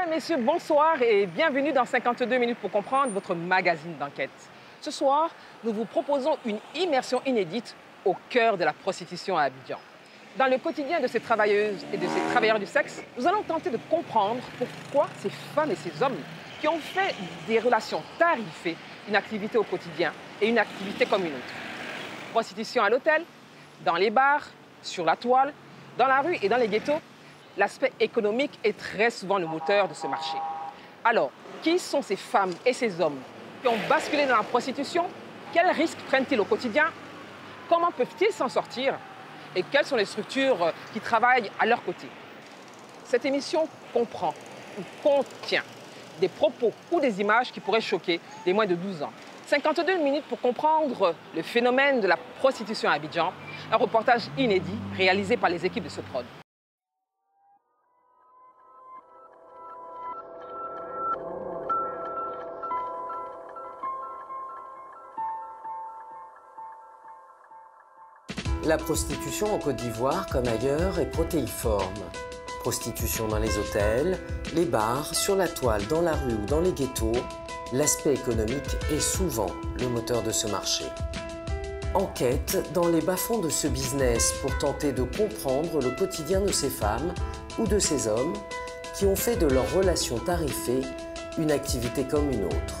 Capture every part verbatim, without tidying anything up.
Mesdames, Messieurs, bonsoir et bienvenue dans cinquante-deux minutes pour comprendre, votre magazine d'enquête. Ce soir, nous vous proposons une immersion inédite au cœur de la prostitution à Abidjan. Dans le quotidien de ces travailleuses et de ces travailleurs du sexe, nous allons tenter de comprendre pourquoi ces femmes et ces hommes qui ont fait des relations tarifées une activité au quotidien et une activité comme une autre. Prostitution à l'hôtel, dans les bars, sur la toile, dans la rue et dans les ghettos, l'aspect économique est très souvent le moteur de ce marché. Alors, qui sont ces femmes et ces hommes qui ont basculé dans la prostitution? Quels risques prennent-ils au quotidien? Comment peuvent-ils s'en sortir? Et quelles sont les structures qui travaillent à leur côté? Cette émission comprend ou contient des propos ou des images qui pourraient choquer des moins de douze ans. cinquante-deux minutes pour comprendre le phénomène de la prostitution à Abidjan, un reportage inédit réalisé par les équipes de Soprod. La prostitution en Côte d'Ivoire, comme ailleurs, est protéiforme. Prostitution dans les hôtels, les bars, sur la toile, dans la rue ou dans les ghettos, l'aspect économique est souvent le moteur de ce marché. Enquête dans les bas-fonds de ce business pour tenter de comprendre le quotidien de ces femmes ou de ces hommes qui ont fait de leurs relations tarifées une activité comme une autre.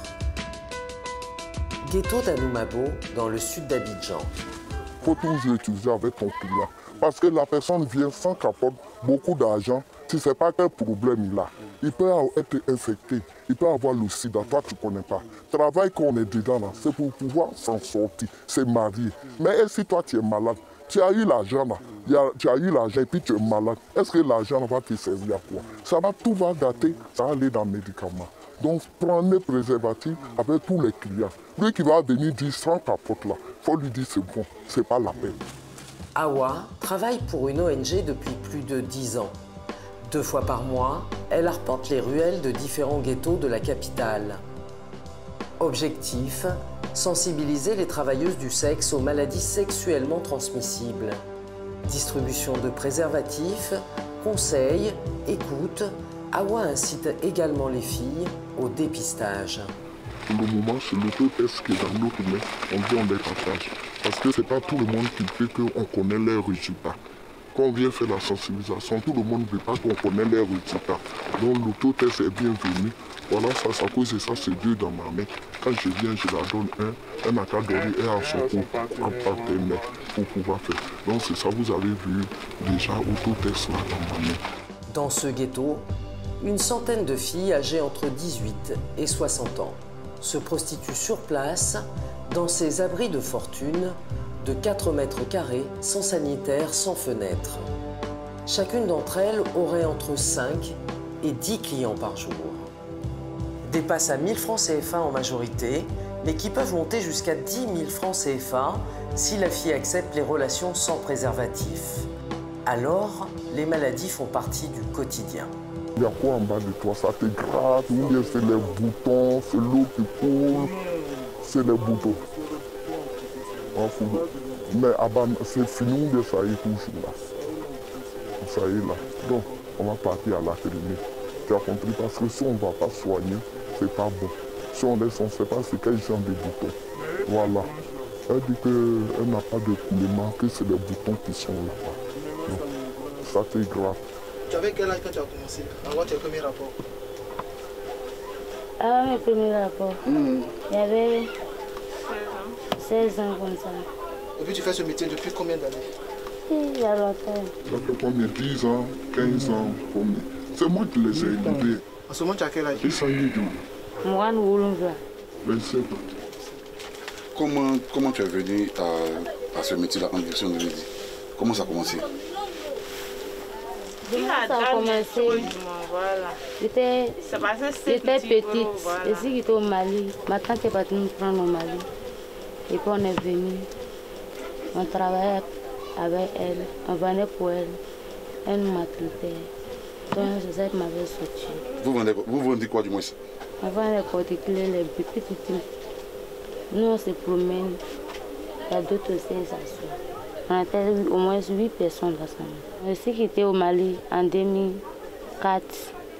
Ghetto d'Anoumabo, dans le sud d'Abidjan. Il faut toujours utiliser avec ton client. Parce que la personne vient sans qu'il apporte beaucoup d'argent. Tu ne sais pas quel problème il a. Il peut être infecté, il peut avoir le sida, toi tu ne connais pas. Le travail qu'on est dedans, c'est pour pouvoir s'en sortir, c'est marier. Mais si toi tu es malade, tu as eu l'argent là, tu as eu l'argent et puis tu es malade, est-ce que l'argent va te servir à quoi? Ça va, tout va gâter, ça va aller dans les médicaments. Donc prenez les préservatifs avec tous les clients. Lui qui va venir dire sans capote là, il faut lui dire c'est bon, c'est pas la peine. Awa travaille pour une O N G depuis plus de dix ans. Deux fois par mois, elle arpente les ruelles de différents ghettos de la capitale. Objectif, sensibiliser les travailleuses du sexe aux maladies sexuellement transmissibles. Distribution de préservatifs, conseils, écoute, Awa incite également les filles au dépistage. Pour le moment, c'est l'autotest qui est dans notre main, on dit on les partage. Parce que ce n'est pas tout le monde qui fait qu'on connaît les résultats. Quand on vient faire la sensibilisation, tout le monde ne veut pas qu'on connaisse les résultats. Donc l'autotest est bienvenu. Voilà, ça, ça cause de ça, c'est deux dans ma main. Quand je viens, je la donne un, un académie et un secours en partenaire pour pouvoir faire. Donc c'est ça, vous avez vu déjà l'autotest là dans ma main. Dans ce ghetto, une centaine de filles âgées entre dix-huit et soixante ans se prostituent sur place dans ces abris de fortune de quatre mètres carrés, sans sanitaire, sans fenêtre. Chacune d'entre elles aurait entre cinq et dix clients par jour. Dépassent à mille francs C F A en majorité, mais qui peuvent monter jusqu'à dix mille francs C F A si la fille accepte les relations sans préservatif. Alors, les maladies font partie du quotidien. Il y a quoi en bas de toi? Ça te gratte, ou bien c'est les boutons, c'est l'eau qui coule, c'est les boutons. Mais c'est fini, mais ça y est toujours là. Ça y est là. Donc, on va partir à la clinique. Tu as compris? Parce que si on ne va pas soigner, c'est pas bon. Si on laisse, on ne sait pas c'est quel genre de boutons. Voilà. Elle dit qu'elle n'a pas de problème, que c'est les boutons qui sont là. Donc, ça c'est grave. Tu avais quel âge quand tu as commencé? Avant tes premiers rapports? Avant mes premiers rapports, mmh. il y avait seize ans comme ça. Et puis tu fais ce métier depuis combien d'années? Il y a longtemps. Ça fait combien? dix ans, quinze ans, combien? C'est moi qui les ai éduqués. En ce moment, tu as quel âge? Ils sont éduqués. Moi, nous voulons voir. vingt-cinq ans. Comment, comment tu es venu à, à ce métier-là en direction de midi? Comment ça a commencé? Ça a commencé. J'étais petite. Et si j'étais au Mali, ma tante est partie nous prendre au Mali. Et puis on est venu. On travaillait avec elle. On venait pour elle. Elle nous maltraitait. Donc c'est ça qui m'avait sorti. Vous vendez, vous vendez quoi du moins? On vend les particuliers, les petites. Nous on se promène. Il y a d'autres aussi, ils s'assoient. On était au moins huit personnes ensemble. Je suis quittée au Mali en deux mille quatre.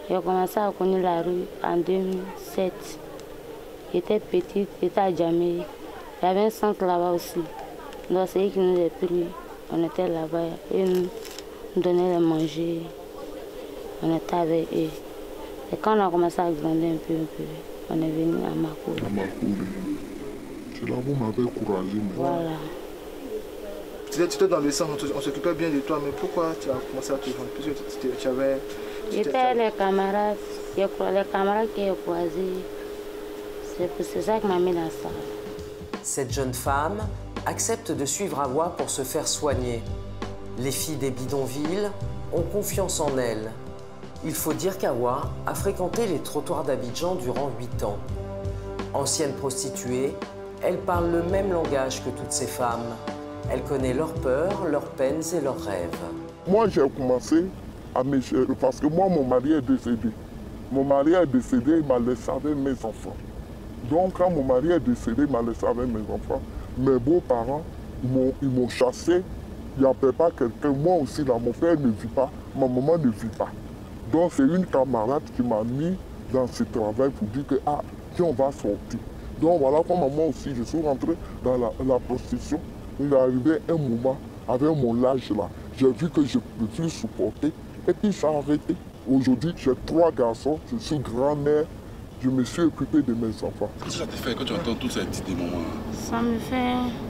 J'ai commencé à connaître la rue en deux mille sept. J'étais petite, j'étais à Djamé. Il y avait un centre là-bas aussi. Donc c'est eux qui nous ont pris. On était là-bas et nous, nous donnaient à manger. On était avec eux. Et quand on a commencé à grandir un peu, un peu, on est venu à Makouré. À Makouré. C'est là où vous m'avez encouragé. Voilà. Tu étais dans le centre, on s'occupait bien de toi, mais pourquoi tu as commencé à te vendre? Puisque tu, tu avais... J'étais les camarades, les camarades qui ont croisé. C'est ça qui m'a mis dans ça. Cette jeune femme accepte de suivre Awa pour se faire soigner. Les filles des bidonvilles ont confiance en elle. Il faut dire qu'Awa a fréquenté les trottoirs d'Abidjan durant huit ans. Ancienne prostituée, elle parle le même langage que toutes ces femmes. Elle connaît leurs peurs, leurs peines et leurs rêves. Moi, j'ai commencé à me... Parce que moi, mon mari est décédé. Mon mari est décédé, il m'a laissé avec mes enfants. Donc, quand mon mari est décédé, il m'a laissé avec mes enfants. Mes beaux-parents, ils m'ont chassé. Il n'y avait pas quelqu'un. Moi aussi, là, mon frère ne vit pas, ma maman ne vit pas. Donc, c'est une camarade qui m'a mis dans ce travail pour dire que, ah, tiens, on va sortir. Donc, voilà comment moi aussi, je suis rentré dans la, la prostitution. Il est arrivé un moment, avec mon âge là, j'ai vu que je ne peux plus supporter. Et puis, ça a arrêté. Aujourd'hui, j'ai trois garçons, je suis grand-mère. Je me suis occupé de mes enfants. Qu'est-ce que ça te fait quand tu entends tous ces petits moments? Ça me fait...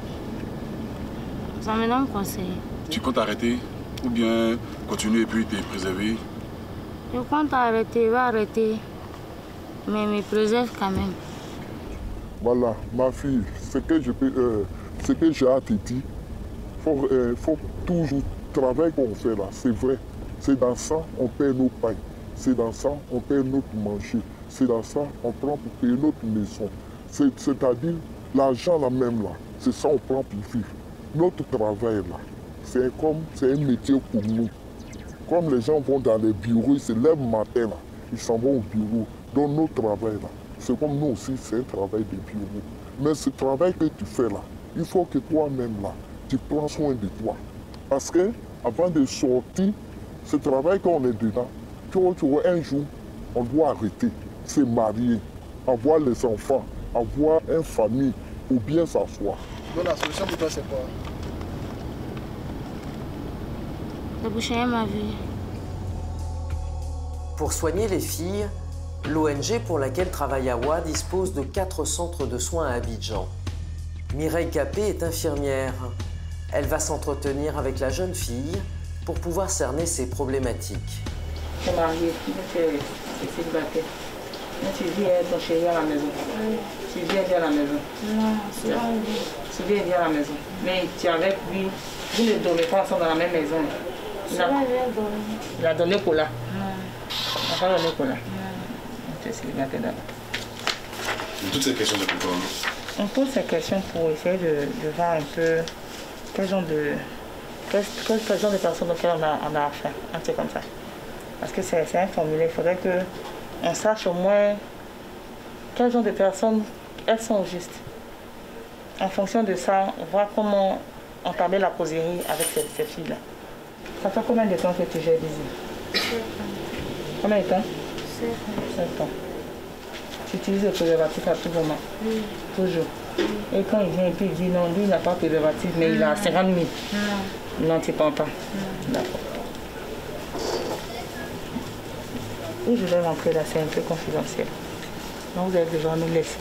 Ça me donne conseil. Tu comptes arrêter ou bien continuer et puis te préserver? Je compte arrêter, je vais arrêter. Mais me préserve quand même. Voilà, ma fille, ce que je peux, euh, ce que j'ai à te dire, il faut, euh, faut toujours travailler qu'on fait là, c'est vrai. C'est dans ça on paie nos pailles. C'est dans ça on paie notre manger. C'est dans ça qu'on prend pour payer notre maison. C'est-à-dire, l'argent là même là, c'est ça qu'on prend pour vivre. Notre travail là, c'est comme, c'est un métier pour nous. Comme les gens vont dans les bureaux, ils se lèvent le matin là, ils s'en vont au bureau. Donc notre travail là, c'est comme nous aussi, c'est un travail de bureau. Mais ce travail que tu fais là, il faut que toi-même là, tu prends soin de toi. Parce que avant de sortir, ce travail qu'on est dedans, tu vois, un jour, on doit arrêter. Se marier, avoir les enfants, avoir une famille pour bien s'asseoir. Donc la solution pour toi, c'est quoi? C'est pour changer ma vie. Pour soigner les filles, l'O N G pour laquelle travaille Awa dispose de quatre centres de soins à Abidjan. Mireille Capé est infirmière. Elle va s'entretenir avec la jeune fille pour pouvoir cerner ses problématiques. Je suis mariée, je suis célibataire. Mais tu viens ton chéri à la maison. Oui. Tu viens dire à la maison. Non, c'est pas lui. Tu viens dire à la maison. Mais tu es avec lui, vous ne dormez pas ensemble dans la même maison. Il a, il a donné Cola. Non. Il n'a pas donné Cola. Non. Tu es célibataire d'abord. Toutes ces questions, c'est pourquoi? On pose ces questions pour essayer de, de voir un peu quel genre de, quel, quel genre de personnes auxquelles on a, on a affaire. Un truc comme ça. Parce que c'est un formulaire, il faudrait que on sache au moins quel genre de personnes elles sont justes. En fonction de ça, on voit comment entamer la causerie avec ces, ces filles-là. Ça fait combien de temps que tu gères ici? Combien de temps? Sept ans. Tu utilises le préservatif à tout moment? Oui. Toujours? Oui. Et quand il vient et puis il dit non, lui il n'a pas de préservatif, mais non. Il a cinquante mille? Non. Non, tu ne prends pas? D'accord. Et je vais rentrer là, c'est un peu confidentiel. Donc vous avez besoin de nous laisser.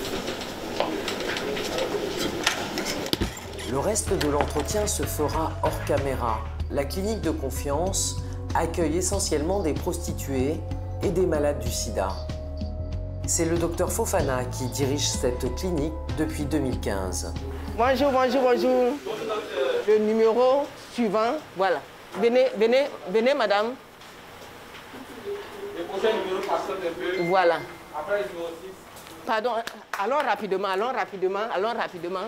Le reste de l'entretien se fera hors caméra. La clinique de confiance accueille essentiellement des prostituées et des malades du sida. C'est le docteur Fofana qui dirige cette clinique depuis deux mille quinze. Bonjour, bonjour, bonjour. Le numéro suivant, voilà. Venez, venez, venez, madame. Le prochain numéro passionne un peu. Voilà. Après le numéro six. Pardon, allons rapidement, allons rapidement, allons rapidement.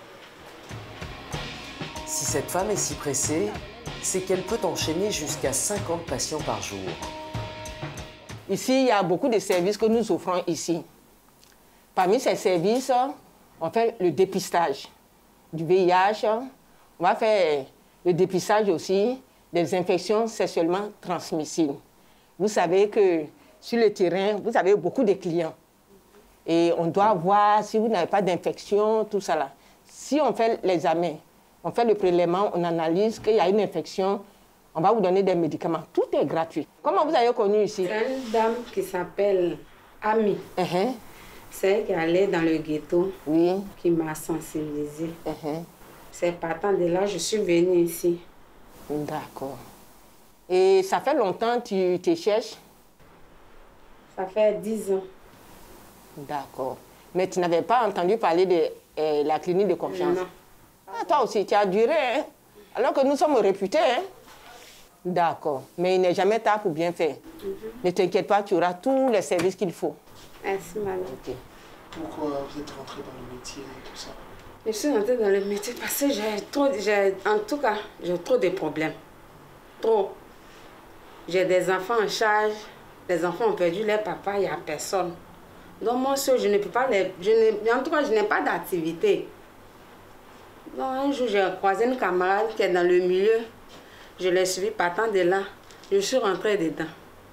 Si cette femme est si pressée, c'est qu'elle peut enchaîner jusqu'à cinquante patients par jour. Ici, il y a beaucoup de services que nous offrons ici. Parmi ces services, on fait le dépistage du V I H. On va faire le dépistage aussi des infections sexuellement transmissibles. vous savez que sur le terrain, vous avez beaucoup de clients. Et on doit voir si vous n'avez pas d'infection, tout ça là. Si on fait l'examen, on fait le prélèvement, on analyse qu'il y a une infection, on va vous donner des médicaments. Tout est gratuit. Comment vous avez connu ici? C'est une dame qui s'appelle Ami. Uh-huh. C'est elle qui allait dans le ghetto, oui, qui m'a sensibilisée. Uh-huh. C'est partant de là, je suis venue ici. D'accord. Et ça fait longtemps que tu te cherches? Ça fait dix ans. D'accord. Mais tu n'avais pas entendu parler de euh, la clinique de confiance? Non. Ah, toi aussi, tu as duré, hein? Alors que nous sommes réputés, hein? D'accord. Mais il n'est jamais tard pour bien faire. Mm-hmm. Ne t'inquiète pas, tu auras tous les services qu'il faut. Merci, madame. Okay. Pourquoi vous êtes rentrée dans le métier et tout ça? Je suis rentrée dans le métier parce que j'ai trop, j'ai, en tout cas, j'ai trop de problèmes. Trop. J'ai des enfants en charge. Les enfants ont perdu leur papa, il n'y a personne. Donc moi seul, je ne peux pas les... Je ne, en tout cas, je n'ai pas d'activité. Donc un jour, j'ai croisé une camarade qui est dans le milieu. Je l'ai suivi partant de là. Je suis rentrée dedans.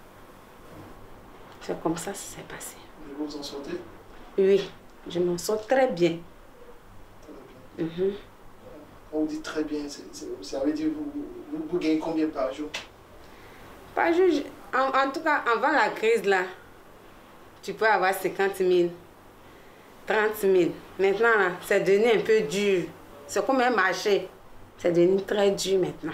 C'est comme ça que ça s'est passé. Vous vous en sortez? Oui, je m'en sors très bien. Très bien. Mm-hmm. On vous dit très bien. C'est, c'est, ça veut dire que vous, vous, vous gagnez combien par jour? Par jour, je, en, en tout cas, avant la crise, là, tu peux avoir cinquante mille, trente mille. Maintenant, là, c'est devenu un peu dur. C'est comme un marché. C'est devenu très dur maintenant.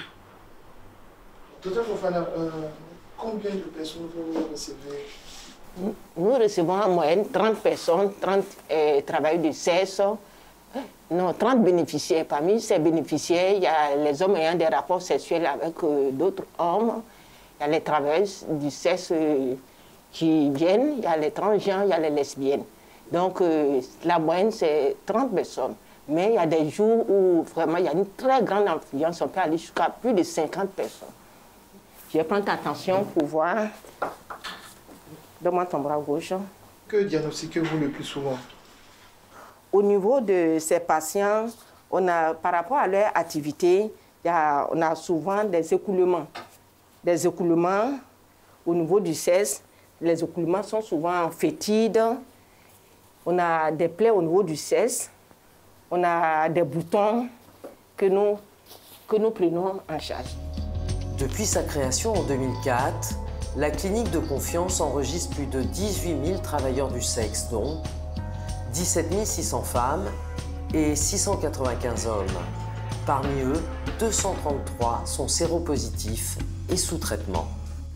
Docteur Fofana, euh, combien de personnes vous recevez? Nous recevons en moyenne trente personnes, trente euh, travailleurs de seize, non, trente bénéficiaires. Parmi ces bénéficiaires, il y a les hommes ayant des rapports sexuels avec euh, d'autres hommes. Il y a les travailleurs du sexe euh, qui viennent, il y a les transgenres, il y a les lesbiennes. Donc, euh, la moyenne, c'est trente personnes. Mais il y a des jours où vraiment il y a une très grande influence. On peut aller jusqu'à plus de cinquante personnes. Je vais prendre ta attention pour voir. Donne-moi ton bras gauche. Que diagnostiquez-vous le plus souvent? Au niveau de ces patients, on a, par rapport à leur activité, il y a, on a souvent des écoulements. Des écoulements au niveau du sexe. Les écoulements sont souvent fétides. On a des plaies au niveau du sexe. On a des boutons que nous, que nous prenons en charge. Depuis sa création en deux mille quatre, la clinique de confiance enregistre plus de dix-huit mille travailleurs du sexe, dont dix-sept mille six cents femmes et six cent quatre-vingt-quinze hommes. Parmi eux, deux cent trente-trois sont séropositifs et sous traitement.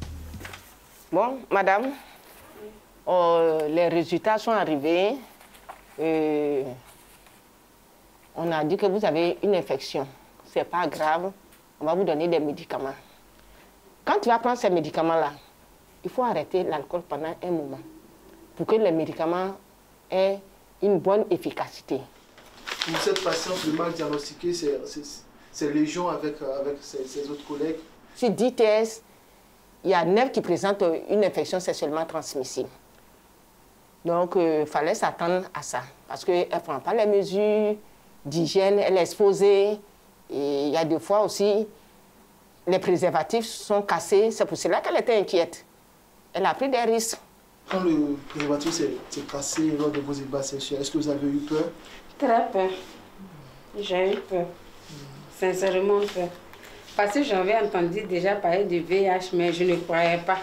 Bon, madame, euh, les résultats sont arrivés. Euh, on a dit que vous avez une infection. Ce n'est pas grave, on va vous donner des médicaments. Quand tu vas prendre ces médicaments-là, il faut arrêter l'alcool pendant un moment pour que les médicaments aient une bonne efficacité. Pour cette patiente, le mal diagnostiqué, c'est légion avec, avec ses, ses autres collègues. Sur dix tests, il y a neuf qui présentent une infection sexuellement transmissible. Donc, il euh, fallait s'attendre à ça. Parce qu'elle ne prend pas les mesures d'hygiène, elle est exposée. Et il y a des fois aussi, les préservatifs sont cassés. C'est pour cela qu'elle était inquiète. Elle a pris des risques. Quand le préservatif s'est cassé lors de vos ébats sexuels, est-ce que vous avez eu peur? Très peur. J'ai eu peur. Sincèrement peur. Parce que j'avais entendu déjà parler de V I H, mais je ne croyais pas.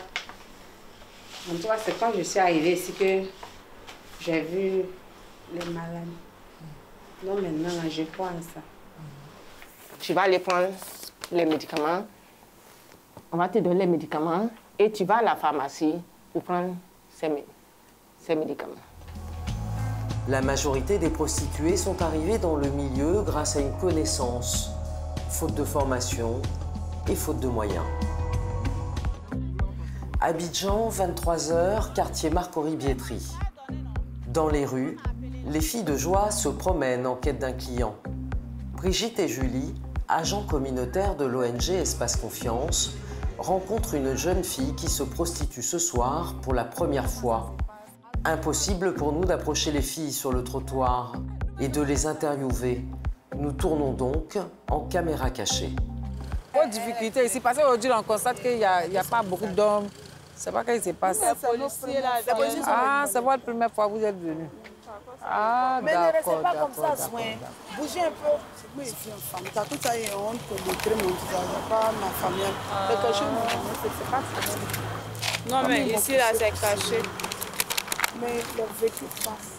En tout cas, c'est quand je suis arrivée ici que j'ai vu les malades. Donc maintenant, là, je crois en ça. Tu vas aller prendre les médicaments. On va te donner les médicaments et tu vas à la pharmacie pour prendre ces, ces médicaments. La majorité des prostituées sont arrivées dans le milieu grâce à une connaissance, faute de formation et faute de moyens. Abidjan, vingt-trois heures, quartier Marc-Henri-Biétry. Dans les rues, les filles de joie se promènent en quête d'un client. Brigitte et Julie, agents communautaires de l'O N G Espace Confiance, rencontrent une jeune fille qui se prostitue ce soir pour la première fois. Impossible pour nous d'approcher les filles sur le trottoir et de les interviewer. Nous tournons donc en caméra cachée. Aux difficultés ici, parce qu'aujourd'hui on constate qu'il n'y a, a pas beaucoup d'hommes C'est pas qu'est-ce qui se passe. Ah, c'est votre première fois que vous êtes venu. Ah, mais ne restez d'accord, pas d'accord, comme ça, d'accord, soin. d'accord. Bougez un peu. C'est moi, je suis une femme. T'as tout ça et honte pour montrer mon visage. Pas ma famille. Mais cacher mon nom, c'est pas ça. Non, mais ici, là, c'est caché. Mais le vécu passe.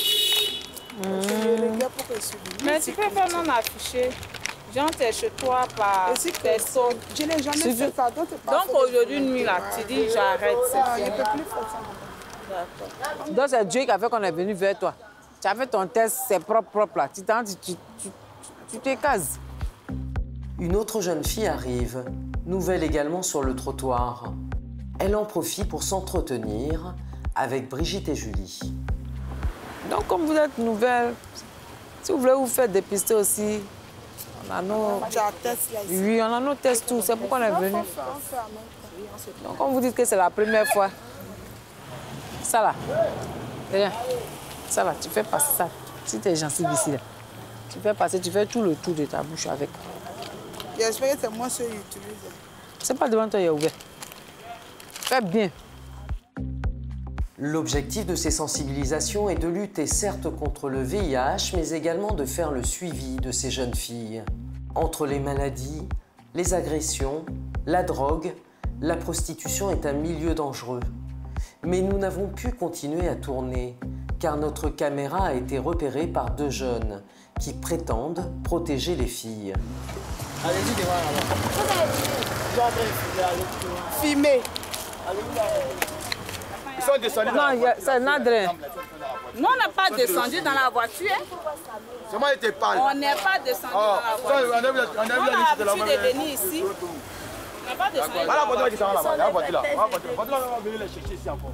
Je regarde pour que je suis venue. Mais tu peux faire non affiché. Genre, t'es chez toi par tes sauts. Je n'ai jamais fait ça. Donc, Donc aujourd'hui, nuit, là, tu dis j'arrête. Ah, je ne peux plus faire ça. D'accord. Donc c'est Dieu qui a fait qu'on est venu vers toi. Tu as fait ton test, c'est propre, propre là. Tu t'en dis, tu, tu, tu te cases. Une autre jeune fille arrive, nouvelle également sur le trottoir. Elle en profite pour s'entretenir avec Brigitte et Julie. Donc comme vous êtes nouvelle, si vous voulez vous faire dépister aussi, on a nos... Oui, on a nos tests tout, c'est pourquoi on est venu. Donc on vous dit que c'est la première fois. Ça là, viens. Ça là, tu fais passer ça. Si tu es gentil ici, là, tu fais passer, tu fais tout le tour de ta bouche avec. J'espère que c'est moi ce que j'utilise. C'est pas devant toi, il est ouvert. Fais bien. L'objectif de ces sensibilisations est de lutter certes contre le V I H, mais également de faire le suivi de ces jeunes filles. Entre les maladies, les agressions, la drogue, la prostitution est un milieu dangereux. Mais nous n'avons pu continuer à tourner, car notre caméra a été repérée par deux jeunes qui prétendent protéger les filles. Allez-y devant là-bas. Filmez. Ils sont descendus. Non, c'est Nadré. Nous, on n'est pas descendu dans la voiture. C'est moi qui te parle. On n'est pas descendu Oh, dans la voiture. on a vu- on a vu On la a liste de la l'habitude de maman. venir ici. On n'est pas descendu. Voilà la voiture qui s'en va là-bas. La voiture là. La voiture. La voiture là, on va venir les chercher ici encore.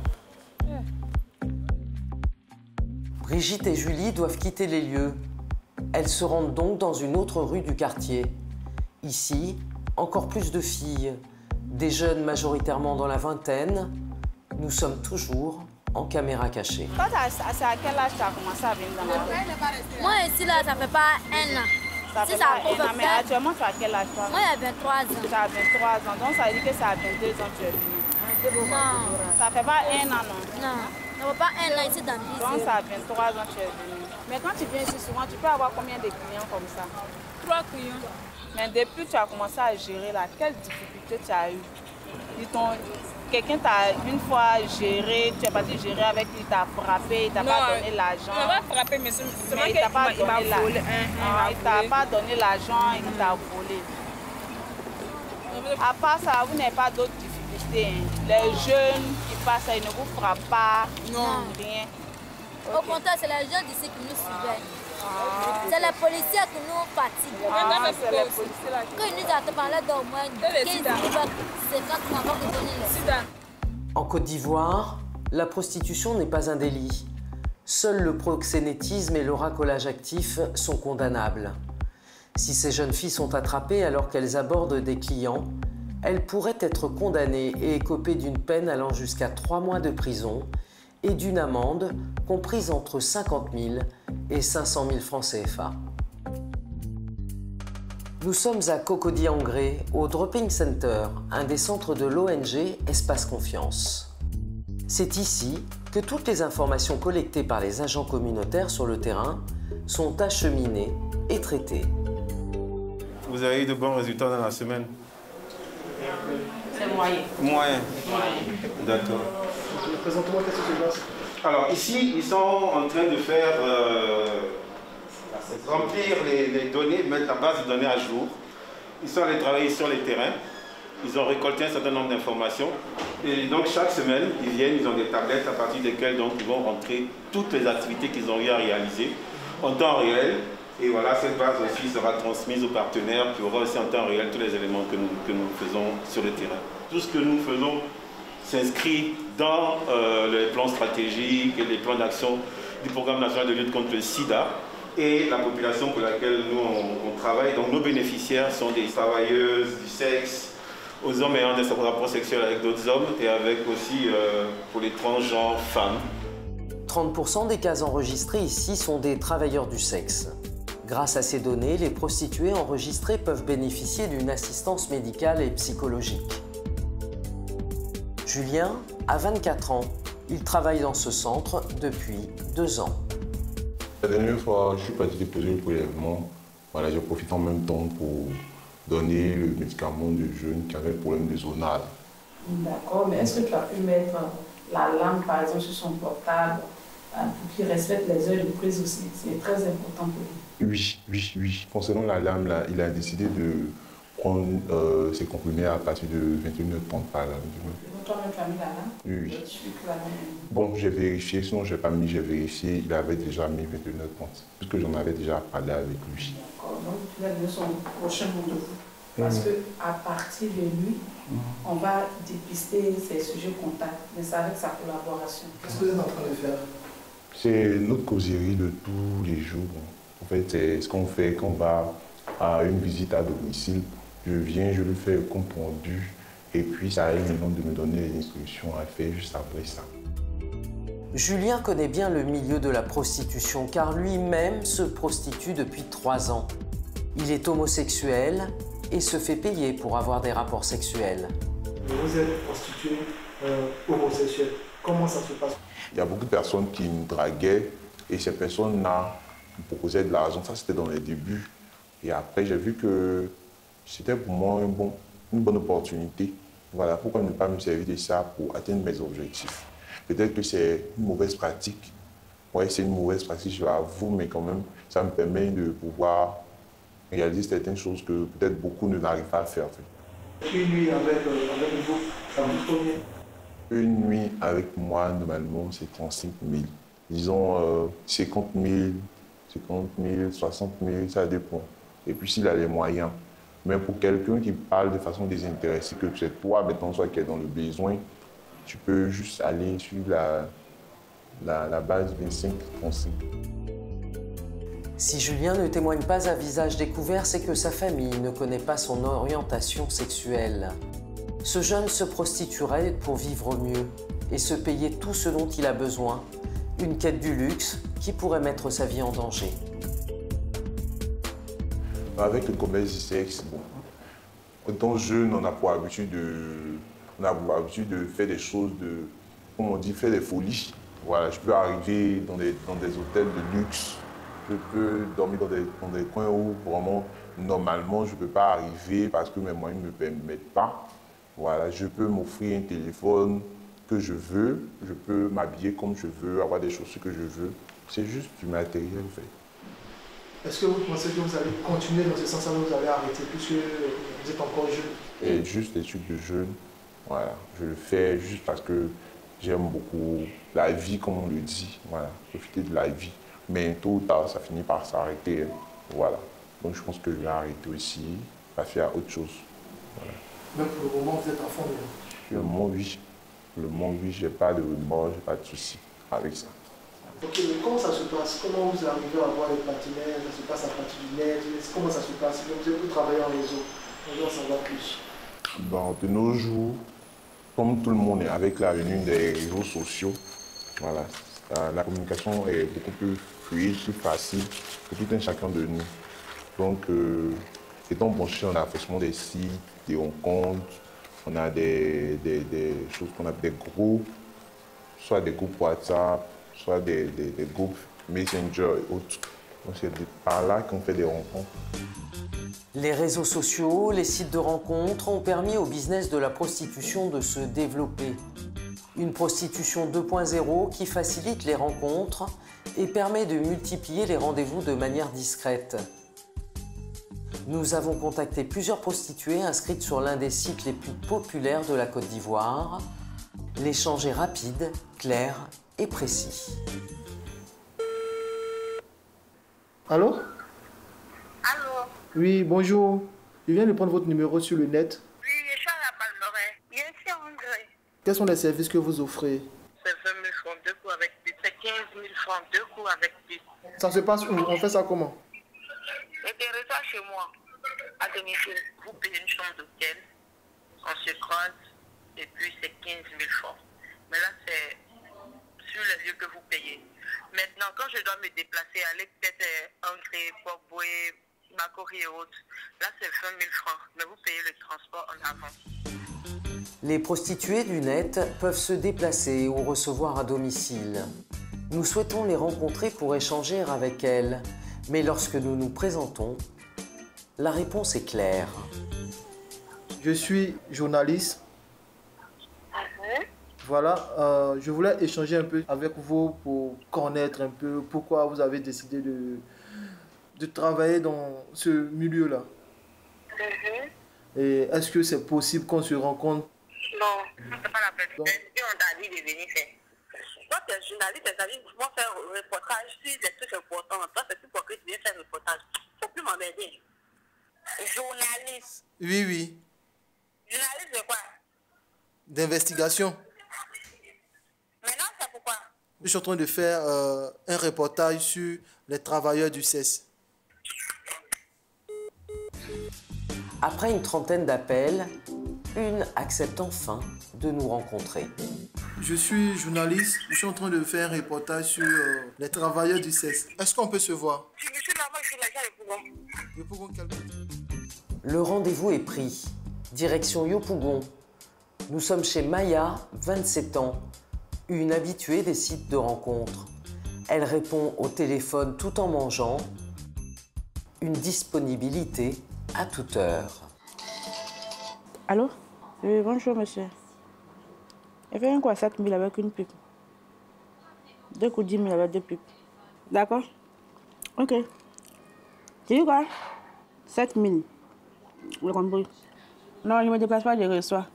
Brigitte et Julie doivent quitter les lieux. Elles se rendent donc dans une autre rue du quartier. Ici, encore plus de filles, des jeunes majoritairement dans la vingtaine. Nous sommes toujours en caméra cachée. Toi, c'est à quel âge tu as commencé à venir dans la rue? Moi ici là, ça fait pas un an. Ça Si fait ça pas peut un an, mais faire- actuellement, tu as quel âge toi? Moi, il y a vingt-trois ans. Tu as vingt-trois ans, donc ça veut dire que c'est à vingt-deux ans que tu es venu. Non. Ça fait pas un an, non? Non, ça fait pas un an ici dans le Donc c'est à vingt-trois ans que tu es venu. Mais quand tu viens ici souvent, tu peux avoir combien de clients comme ça? Trois clients. Mais depuis que tu as commencé à gérer là, quelles difficultés tu as eues? Ils t'ont- Quelqu'un t'a une fois géré, tu es parti gérer avec lui, il t'a frappé, il t'a Non, pas donné l'argent. il m'a pas frappé, mais c'est Mais moi il qui- t'a pas il m'a donné l'argent. volé, hein, il m'a Ah, il t'a volé. pas donné l'argent, il t'a volé. À part ça, vous n'avez pas d'autres difficultés. hein. Les jeunes qui passent, ils ne vous frappent pas, Non. rien. Au contraire, c'est les gens d'ici qui nous surveillent. C'est les policiers qui nous fatiguent. Ah, c'est les policiers là qui- Quand ils nous attendent parler d'au moins quinze minutes, c'est quand on va nous donner les En Côte d'Ivoire, la prostitution n'est pas un délit. Seuls le proxénétisme et le racolage actif sont condamnables. Si ces jeunes filles sont attrapées alors qu'elles abordent des clients, elles pourraient être condamnées et écoper d'une peine allant jusqu'à trois mois de prison et d'une amende comprise entre cinquante mille et cinq cent mille francs C F A. Nous sommes à Cocody-Angré, au Dropping Center, un des centres de l'O N G Espace Confiance. C'est ici que toutes les informations collectées par les agents communautaires sur le terrain sont acheminées et traitées. Vous avez eu de bons résultats dans la semaine? C'est moyen. Moyen. D'accord. Présentement, qu'est-ce qui se passe? Alors ici, ils sont en train de faire euh, remplir les, les données, mettre la base de données à jour. Ils sont allés travailler sur les terrains. Ils ont récolté un certain nombre d'informations. Et donc chaque semaine, ils viennent, ils ont des tablettes à partir desquelles donc, ils vont rentrer toutes les activités qu'ils ont eu à réaliser en temps réel. Et voilà, cette base aussi sera transmise aux partenaires qui auront aussi en temps réel tous les éléments que nous, que nous faisons sur le terrain. Tout ce que nous faisons s'inscrit dans euh, les plans stratégiques et les plans d'action du programme national de lutte contre le sida et la population pour laquelle nous on, on travaille. Donc nos bénéficiaires sont des travailleuses du sexe, aux hommes ayant des rapports sexuels avec d'autres hommes et avec aussi euh, pour les transgenres femmes. trente pour cent des cas enregistrés ici sont des travailleurs du sexe. Grâce à ces données, les prostituées enregistrées peuvent bénéficier d'une assistance médicale et psychologique. Julien a vingt-quatre ans. Il travaille dans ce centre depuis deux ans. La dernière fois, je suis parti déposer le prélèvement. Voilà, j'ai profité en même temps pour donner le médicament de jeune qui avait un problème de zonal. D'accord, mais est-ce que tu as pu mettre la lampe, par exemple, sur son portable pour qu'il respecte les heures de prise aussi? C'est très important pour lui. Oui, oui, oui. Concernant la lame, là, il a décidé de prendre euh, ses comprimés à partir de vingt et une heures trente par là. Toi-même, tu as mis la lame? Oui, oui. Tu la lame. Bon, j'ai vérifié, sinon je n'ai pas mis, j'ai vérifié, il avait déjà mis vingt et une heures trente, puisque j'en avais déjà parlé avec lui. D'accord, donc tu vas donner son prochain rendez-vous. Parce qu'à partir de lui, on va dépister ces sujets contacts, mais c'est avec sa collaboration. Qu'est-ce que vous êtes en train de faire? C'est notre causerie de tous les jours. En fait, c'est ce qu'on fait quand on va à une visite à domicile. Je viens, je lui fais le compte rendu, et puis ça arrive maintenant de me donner les instructions à faire juste après ça. Julien connaît bien le milieu de la prostitution car lui-même se prostitue depuis trois ans. Il est homosexuel et se fait payer pour avoir des rapports sexuels. Vous êtes prostitué euh, homosexuel. Comment ça se passe? Il y a beaucoup de personnes qui me draguaient et ces personnes-là me proposaient de l'argent. Ça, c'était dans les débuts. Et après, j'ai vu que c'était pour moi un bon, une bonne opportunité. Voilà, pourquoi ne pas me servir de ça pour atteindre mes objectifs? Peut-être que c'est une mauvaise pratique. Oui, c'est une mauvaise pratique, je l'avoue, mais quand même, ça me permet de pouvoir réaliser certaines choses que peut-être beaucoup ne n'arrivent pas à faire. Une nuit avec, euh, avec vous, ça vous coûte combien? Une nuit avec moi, normalement, c'est trente-cinq mille. Disons euh, cinquante mille, cinquante mille, soixante mille, ça dépend. Et puis s'il a les moyens. Mais pour quelqu'un qui parle de façon désintéressée, que c'est toi, maintenant, soit qui est dans le besoin, tu peux juste aller sur la, la, la base vingt-cinq trente-cinq. Si Julien ne témoigne pas à visage découvert, c'est que sa famille ne connaît pas son orientation sexuelle. Ce jeune se prostituerait pour vivre mieux et se payer tout ce dont il a besoin, une quête du luxe qui pourrait mettre sa vie en danger. Avec le commerce du sexe, bon, étant jeune, on a pour habitude de, on a pour habitude de faire des choses, de, comme on dit, faire des folies. Voilà, je peux arriver dans des, dans des hôtels de luxe, je peux dormir dans des, dans des coins où vraiment, normalement, je ne peux pas arriver parce que mes moyens ne me permettent pas. Voilà, je peux m'offrir un téléphone que je veux, je peux m'habiller comme je veux, avoir des chaussures que je veux. C'est juste du matériel, en fait. Est-ce que vous pensez que vous allez continuer dans ce sens-là, vous allez arrêter puisque vous êtes encore jeune? Et juste les trucs de jeune, voilà. Je le fais juste parce que j'aime beaucoup la vie, comme on le dit. Voilà, profiter de la vie. Mais tôt ou tard, ça finit par s'arrêter. Voilà. Donc je pense que je vais arrêter aussi, pas faire autre chose. Voilà. Même pour le moment, vous êtes en fond de... Le moment, oui. Le moment, oui, je n'ai pas de remords, je n'ai pas de soucis avec ça. Ok, mais comment ça se passe? Comment vous arrivez à avoir les partenaires? Ça se passe à partir du net? Comment ça se passe? Vous avez travailler en réseau. On doit en savoir plus. Bon, de nos jours, comme tout le monde est avec la venue des réseaux sociaux, voilà, la communication est beaucoup plus fluide, plus facile pour tout un chacun de nous. Donc, euh, étant branché, on a forcément des sites, des rencontres, on a des, des, des choses qu'on appelle des groupes, soit des groupes WhatsApp, soit des, des, des groupes Messenger et autres. Donc c'est par là qu'on fait des rencontres. Les réseaux sociaux, les sites de rencontres ont permis au business de la prostitution de se développer. Une prostitution deux point zéro qui facilite les rencontres et permet de multiplier les rendez-vous de manière discrète. Nous avons contacté plusieurs prostituées inscrites sur l'un des sites les plus populaires de la Côte d'Ivoire. L'échange est rapide, clair et précis. Allô? Allô? Oui, bonjour. Je viens de prendre votre numéro sur le net. Oui, je suis à la Palmeraie. Bien sûr, André. Quels sont les services que vous offrez? C'est vingt mille francs, deux coups avec bus. C'est quinze mille francs, deux coups avec bus. Ça se passe où? On fait ça comment? Et des reçois chez moi, à domicile. Vous payez une chambre d'hôtel, on se croise, et puis c'est quinze mille francs. Mais là, c'est sur les lieux que vous payez. Maintenant, quand je dois me déplacer, aller peut-être à Ancré, Port-Boué, Macori et autres, là, c'est vingt mille francs. Mais vous payez le transport en avance. Les prostituées du net peuvent se déplacer ou recevoir à domicile. Nous souhaitons les rencontrer pour échanger avec elles. Mais lorsque nous nous présentons, la réponse est claire. Je suis journaliste. Voilà, euh, je voulais échanger un peu avec vous pour connaître un peu pourquoi vous avez décidé de, de travailler dans ce milieu-là. Et est-ce que c'est possible qu'on se rencontre? Non, c'est pas la peine. On t'a dit de venir faire. Toi, tu es journaliste, tu as dit de faire un reportage sur des trucs importants. Toi, c'est tout pour que tu viennes faire un reportage. Faut plus m'emmerder. Journaliste. Oui, oui. Journaliste de quoi? D'investigation. Maintenant, c'est pourquoi? Je suis en train de faire euh, un reportage sur les travailleurs du sexe. Après une trentaine d'appels, une accepte enfin de nous rencontrer. Je suis journaliste, je suis en train de faire un reportage sur euh, les travailleurs du sexe. Est-ce qu'on peut se voir? Je suis là-bas, je suis là, j'ai le Yopougon, quel côté? Le rendez-vous est pris. Direction Yopougon. Nous sommes chez Maya, vingt-sept ans, une habituée des sites de rencontres. Elle répond au téléphone tout en mangeant. Une disponibilité à toute heure. Allô? Oui, bonjour monsieur. Elle fait un quoi, sept mille avec une pipe. Deux coups dix mille avec deux pipes. D'accord? Ok. Tu dis quoi? sept mille. Vous l'avez compris? Non, je ne me déplace pas, je reçois.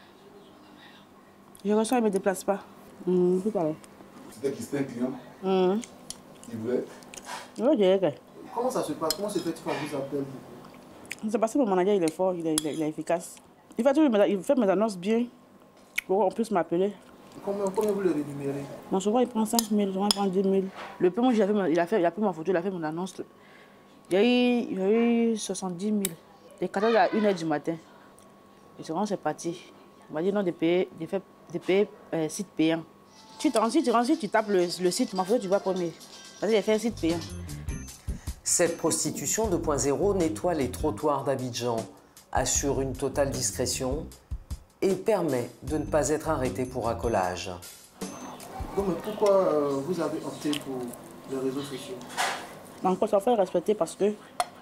Je reçois, je ne me déplace pas. Mmh, tout à l'heure. C'était qui? C'était un client? Mmh. Il voulait? Oui, je dirais. Comment ça se passe? Comment se fait-il qu'on vous appelle? C'est parce que mon manager, il est fort, il est, il est, il est efficace. Il fait, tout, il fait mes annonces bien pour qu'on puisse m'appeler. Combien, combien vous le rémunérez? Bon, souvent, il prend cinq mille, souvent, il prend dix mille. Le peu, moi, il a, fait, il, a fait, il a pris ma photo, il a fait mon annonce. Il y a eu, il y a eu soixante-dix mille. De quatorze à une heure du matin. Et souvent, c'est parti. Il m'a dit non, de payer, de faire, de payer euh, site payant. Tu te rends, tu, te rends, tu tapes le, le site, ma photo, tu vois premier. Parce qu'il a fait un site payant. Cette prostitution deux point zéro nettoie les trottoirs d'Abidjan, assure une totale discrétion et permet de ne pas être arrêté pour racolage. Donc, pourquoi euh, vous avez opté pour les réseaux sociaux? Donc, ça fait respecter parce que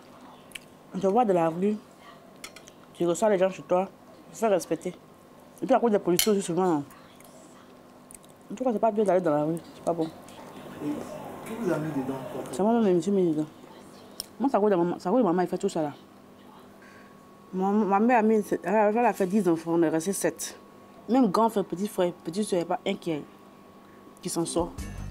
on te voit de la rue, tu reçois les gens chez toi, tu fais respecter. Et puis à cause des policiers aussi souvent, en tout cas, c'est pas bien d'aller dans la rue, c'est pas bon. Et qui vous a mis dedans? C'est moi-même, je me suis mis dedans. Moi, ça cause de maman, ça cause de maman, il fait tout ça là. Ma, ma mère a mis, elle a fait dix enfants, on est resté sept. Même grand frère, petit frère, petit soeur, il n'y a pas un qui, qui s'en sort.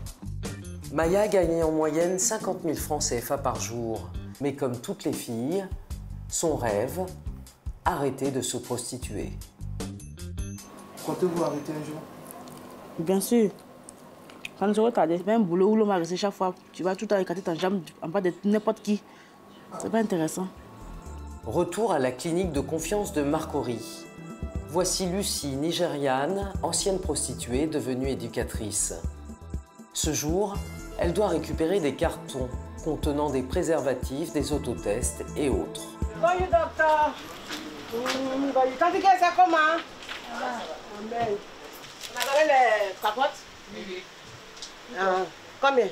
Maya gagnait en moyenne cinquante mille francs C F A par jour. Mais comme toutes les filles, son rêve, arrêter de se prostituer. Comptez-vous arrêter un jour? Bien sûr. Ça ne se retarde. C'est un boulot où l'on va rester chaque fois. Tu vas tout le temps écarter ta jambe en bas de n'importe qui. C'est pas intéressant. Retour à la clinique de confiance de Marcory. Voici Lucie, nigériane, ancienne prostituée devenue éducatrice. Ce jour, elle doit récupérer des cartons contenant des préservatifs, des autotests et autres. Bonjour docteur. Mmh, quand tu fais ça comment? Amen. On a gagné les capotes? Oui, oui. Ah, combien?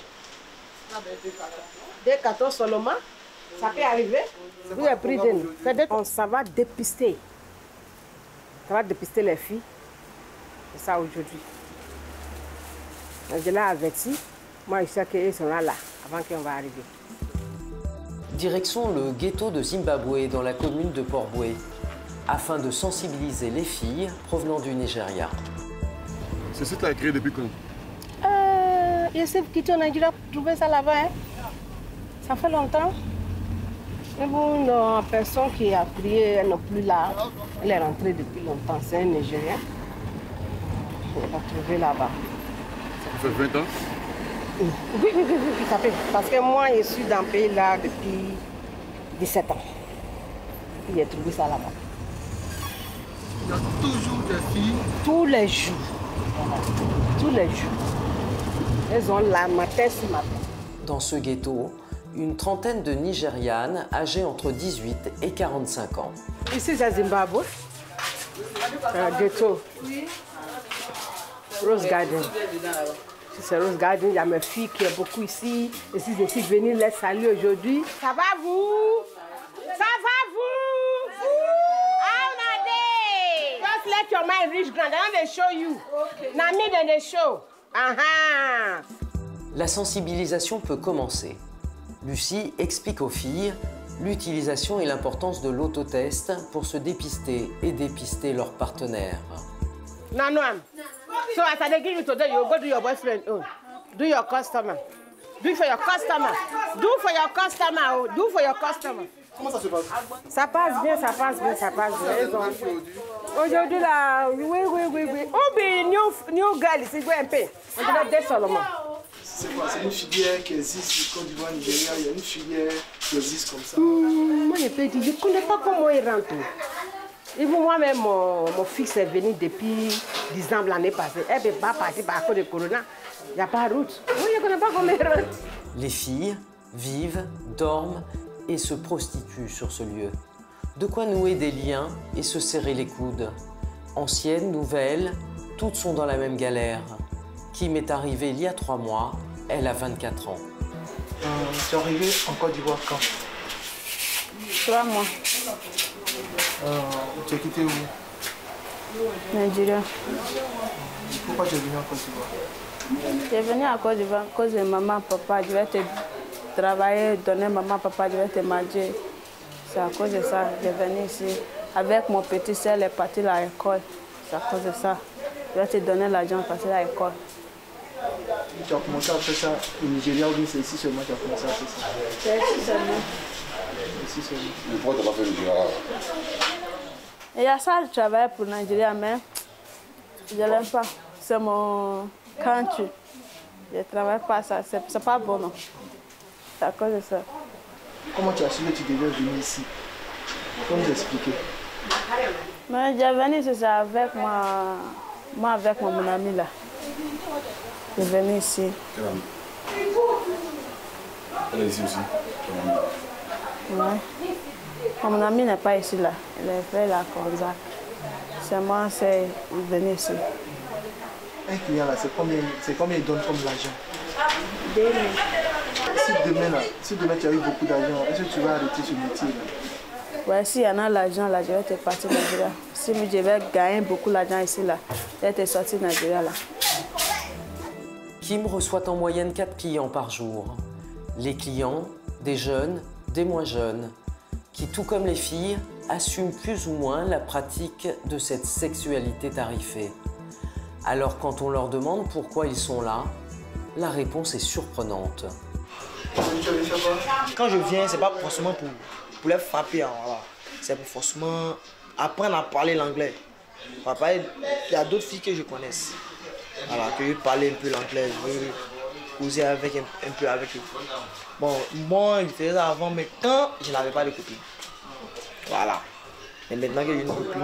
Des cartons seulement? Ça peut arriver? Vous avez pris d'une. Ça va dépister. Ça va dépister les filles. C'est ça aujourd'hui. Je l'ai averti. Moi, je sais qu'ils sont là, là, avant qu'on va arriver. Direction le ghetto de Zimbabwe, dans la commune de Port-Boué, afin de sensibiliser les filles provenant du Nigeria. Ce site a créé depuis quand? Euh, je sais quitté au Nigeria pour trouver ça là-bas. Hein. Ça fait longtemps. Mais bon, la personne qui a prié, elle n'est plus là. Elle est rentrée depuis longtemps. C'est un Nigérien. On l'a trouvé là-bas. Ça fait vingt ans? Oui, oui, oui, oui, oui, ça fait. Parce que moi, je suis dans le pays là depuis dix-sept ans. Et j'ai trouvé ça là-bas. Il y a toujours des filles? Tous les jours. Tous les jours. Elles ont la matin sur matin. Dans ce ghetto, une trentaine de Nigérianes âgées entre dix-huit et quarante-cinq ans. Ici, c'est Zimbabwe. Euh, ghetto. Rose Garden. C'est Rose Garden, il y a mes filles qui est beaucoup ici. Et si je suis venue les saluer aujourd'hui. Ça va vous? Ça va vous? How na day? Just let your mind reach ground. I want to show you. Na me then they show. Aha. La sensibilisation peut commencer. Lucie explique aux filles l'utilisation et l'importance de l'autotest pour se dépister et dépister leurs partenaires. No, no. So as I give you today, you go do your boyfriend own. Do your customer. Do it for your customer. Do for your customer. Oh. Do for your customer. Comment ça se passe? Ça passe bien, ça passe bien, ça passe bien. Aujourd'hui là, oui, oui, oui, oui. Oh, bien, new, new girl ici, go un peu. On dirait deux seulement. C'est quoi? C'est une filière qui existe au Côte d'Ivoire, Nigeria. Il y a une filière qui existe comme ça. Mmh, moi, je peux dire, je ne connais pas comment ils rentrent. Et moi-même, mon, mon fils est venu depuis dix ans l'année passée. Elle n'est pas partie par cause de Corona. Il n'y a pas de route. Moi, je ne connais pas comment ils rentrent. Les filles vivent, dorment et se prostituent sur ce lieu. De quoi nouer des liens et se serrer les coudes. Anciennes, nouvelles, toutes sont dans la même galère. Kim est arrivée il y a trois mois, elle a vingt-quatre ans. Euh, tu es arrivée en Côte d'Ivoire quand? Trois mois. Euh, tu as quitté où? Nigeria. Pourquoi tu es venue en Côte d'Ivoire? Je suis venue en Côte d'Ivoire à cause de maman, papa. Je vais te travailler, donner maman, papa, je vais te manger. C'est à cause de ça que je suis venue ici. Avec mon petit soeur, elle est partie à l'école. C'est à cause de ça. Je vais te donner l'argent pour passer à l'école. Tu as commencé à faire ça au Nigeria ou bien c'est ici seulement que tu as commencé à faire ça? C'est ici seulement. Ici seulement. Mais pourquoi tu n'as pas fait le Nigeria là? Il y a ça, je travaille pour Nigeria, mais je ne l'aime pas. C'est mon country. Je ne travaille pas ça, c'est pas bon. Non. C'est à cause de ça. Comment tu as su que tu devais venir ici? Comment nous expliquer? Mais j'ai venu ici c'est avec ma... moi avec mon ami là. Je suis venu ici. Quelle amie? Elle est ici aussi. Oui. Mon ami n'est pas ici là. Il a fait la Conzac. C'est moi qui suis venu ici. Un client là, c'est combien, combien il donne comme l'argent? deux mille. Si demain là, si demain tu as eu beaucoup d'argent, est-ce que tu vas arrêter ce métier là? Ouais, s'il y en a l'argent là, je vais te partir au Nigeria. Si je vais gagner beaucoup d'argent ici là, je vais te sortir au Nigeria là. Kim reçoit en moyenne quatre clients par jour. Les clients, des jeunes, des moins jeunes, qui, tout comme les filles, assument plus ou moins la pratique de cette sexualité tarifée. Alors quand on leur demande pourquoi ils sont là, la réponse est surprenante. Quand je viens, c'est pas forcément pour, pour les frapper, hein, voilà. C'est pour forcément apprendre à parler l'anglais. Il y a d'autres filles que je connaisse, voilà, que je parle un peu l'anglais, je veux causer avec, un, un peu avec eux. Bon, moi, je faisais ça avant, mais quand je n'avais pas de copine. Voilà. Et maintenant que j'ai une copine...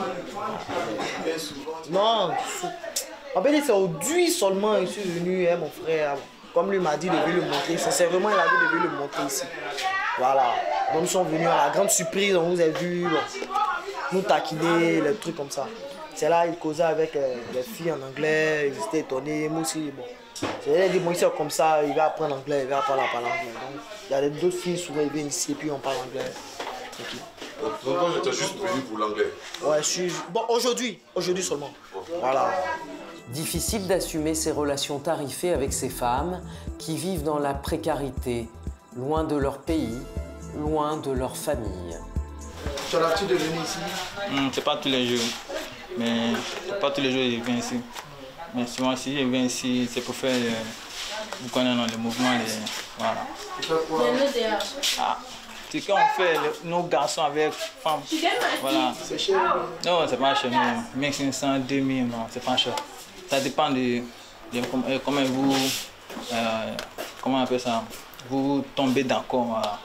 Non, en fait, c'est aujourd'hui seulement je suis venu, hein, mon frère. Comme lui m'a dit, de venir le montrer. Sincèrement, il a dit de venir le montrer ici. Voilà. Donc nous sommes venus à la grande surprise, on vous a vu, bon, nous taquiner, les trucs comme ça. C'est là il causait avec euh, les filles en anglais, ils étaient étonnés, moi aussi, bon. C'est dit, bon, il comme ça, il va apprendre l'anglais, il va apprendre à parler anglais. Donc il y a d'autres filles, souvent ils viennent ici et puis on parle anglais. Okay. Donc toi, tu es juste venu pour l'anglais? Ouais, je suis... Bon, aujourd'hui, aujourd'hui seulement. Voilà. Difficile d'assumer ces relations tarifées avec ces femmes qui vivent dans la précarité, loin de leur pays, loin de leur famille. Tu as l'habitude de venir ici? Mmh, c'est pas tous les jours, mais pas tous les jours je viens ici. Mais souvent si je viens ici, c'est pour faire, euh, vous connaissez dans le mouvement, les, voilà. Tu fais quoi? Ah, c'est quand on fait le, nos garçons avec femmes, voilà. C'est cher? Non, c'est pas cher, non. mille cinq cents, deux mille, non, c'est pas cher. Ça dépend de, de comment vous, euh, comment on appelle ça, vous tombez d'accord. Voilà.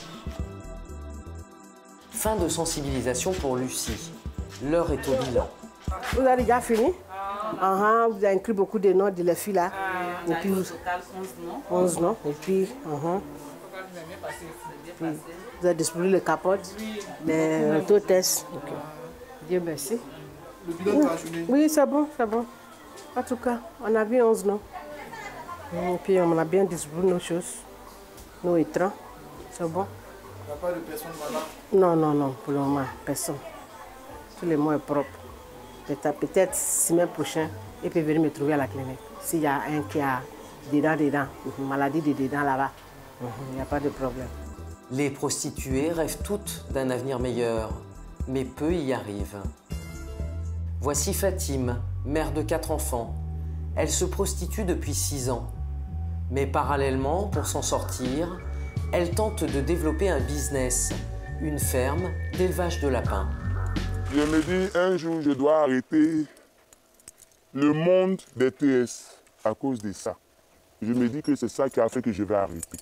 Fin de sensibilisation pour Lucie. L'heure est au bilan. Vous avez déjà fini? Uh-huh, vous avez écrit beaucoup de noms de les filles là. Euh, et puis vous... onze noms. Et puis, uh-huh. puis vous avez distribué les capotes, les autotests. Okay. Dieu merci. le bilan de la journée? Oui, c'est bon, c'est bon. En tout cas, on a vu onze noms. Et puis on a bien distribué nos choses, nos étrons. C'est bon. Il n'y a pas de personne malade? Non, non, non, pour le moment, personne. Tous les mois est propre. Peut-être semaine prochaine, il peut venir me trouver à la clinique. S'il y a un qui a dedans, dedans, une maladie de dedans là-bas, il n'y a pas de problème. Les prostituées rêvent toutes d'un avenir meilleur, mais peu y arrivent. Voici Fatime, mère de quatre enfants. Elle se prostitue depuis six ans. Mais parallèlement, pour s'en sortir, elle tente de développer un business, une ferme d'élevage de lapins. Je me dis, un jour, je dois arrêter le monde des T S à cause de ça. Je me dis que c'est ça qui a fait que je vais arrêter.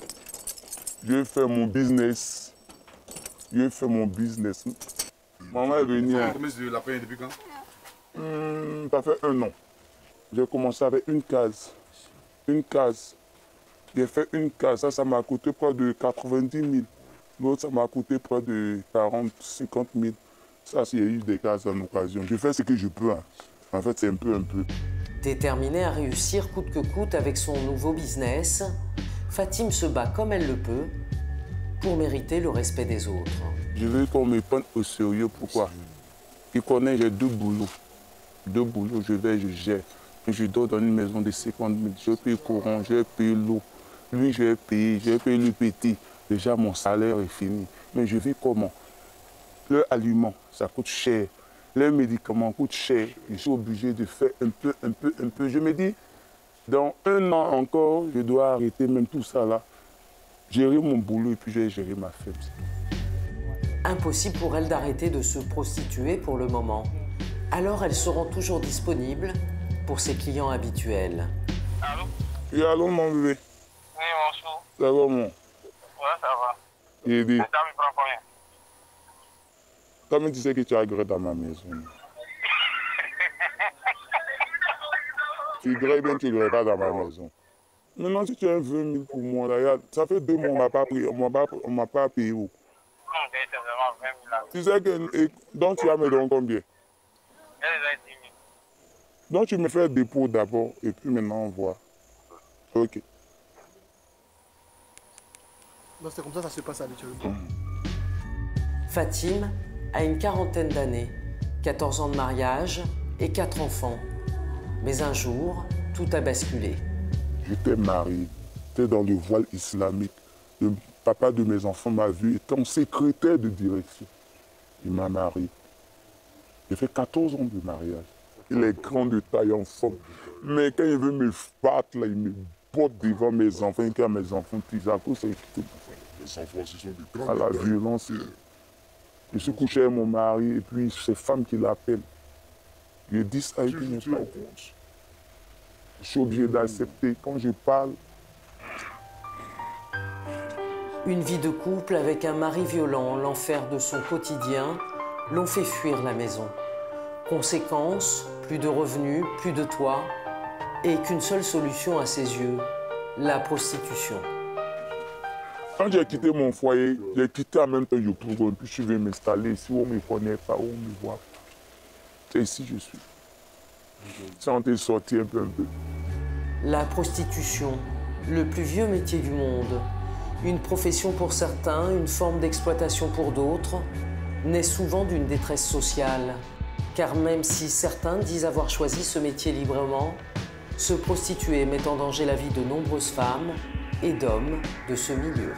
Je vais faire mon business. Je vais faire mon business. Maman est venue. Combien de lapins depuis quand? Hum, ça fait un an. J'ai commencé avec une case. Une case. J'ai fait une case. Ça, ça m'a coûté près de quatre-vingt-dix mille. L'autre, ça m'a coûté près de quarante, cinquante mille. Ça, s'il y a eu des cases en occasion. Je fais ce que je peux. Hein. En fait, c'est un peu, un peu. Déterminée à réussir coûte que coûte avec son nouveau business, Fatime se bat comme elle le peut pour mériter le respect des autres. Je veux qu'on me prenne au sérieux. Pourquoi? Il connaît, j'ai deux boulots. Deux boulots, je vais, je gère. Je dors dans une maison de cinquante mille. Je paye le courant, je paye l'eau. Lui, je vais payer, je vais payer le petit. Déjà, mon salaire est fini. Mais je vis comment? Le aliment, ça coûte cher. Les médicaments coûtent cher. Je suis obligé de faire un peu, un peu, un peu. Je me dis, dans un an encore, je dois arrêter même tout ça là. Gérer mon boulot et puis je vais gérer ma femme. Impossible pour elle d'arrêter de se prostituer pour le moment. Alors elle se rend toujours disponible pour ses clients habituels. Allô? Oui, allô mon bébé? Oui, bonjour. Ça va mon? Ouais, ça va. Et dit. Ça me prend combien? Comment tu sais que tu as gré dans ma maison? Tu grès bien, tu grès pas dans ma maison. Maintenant, si tu as vingt mille pour moi, là, ça fait deux mois, on m'a pas pris, on m'a pas payé. Non, c'est vraiment vingt mille là. Tu sais que, et, donc tu vas me donner combien? dix mille. Donc tu me fais le dépôt d'abord, et puis maintenant on voit. Ok. Donc c'est comme ça que ça se passe habituellement. Fatime a une quarantaine d'années, quatorze ans de mariage et quatre enfants. Mais un jour, tout a basculé. J'étais marié, j'étais dans le voile islamique. Le papa de mes enfants m'a vu étant secrétaire de direction. Il m'a marié. J'ai fait quatorze ans de mariage. Il est grand de taille en forme. Mais quand il veut me battre, là, il me botte devant mes enfants. Quand mes enfants disent à cause de mes enfants, ce sont des grands. À la violence. Je suis couché avec mon mari et puis c'est femme qui l'appelle. Je dis ça et puis je pas. Je suis obligé d'accepter. Quand je parle. Une vie de couple avec un mari violent, l'enfer de son quotidien, l'ont fait fuir la maison. Conséquence, plus de revenus, plus de toit, et qu'une seule solution à ses yeux, la prostitution. Quand j'ai quitté mon foyer, j'ai quitté en même temps Yopougon, puis je vais m'installer ici où on ne me connaît pas, où on ne me voit pas. C'est ici que je suis. Ça, on est sorti un peu, un peu. La prostitution, le plus vieux métier du monde, une profession pour certains, une forme d'exploitation pour d'autres, naît souvent d'une détresse sociale. Car même si certains disent avoir choisi ce métier librement, se prostituer met en danger la vie de nombreuses femmes et d'hommes de ce milieu.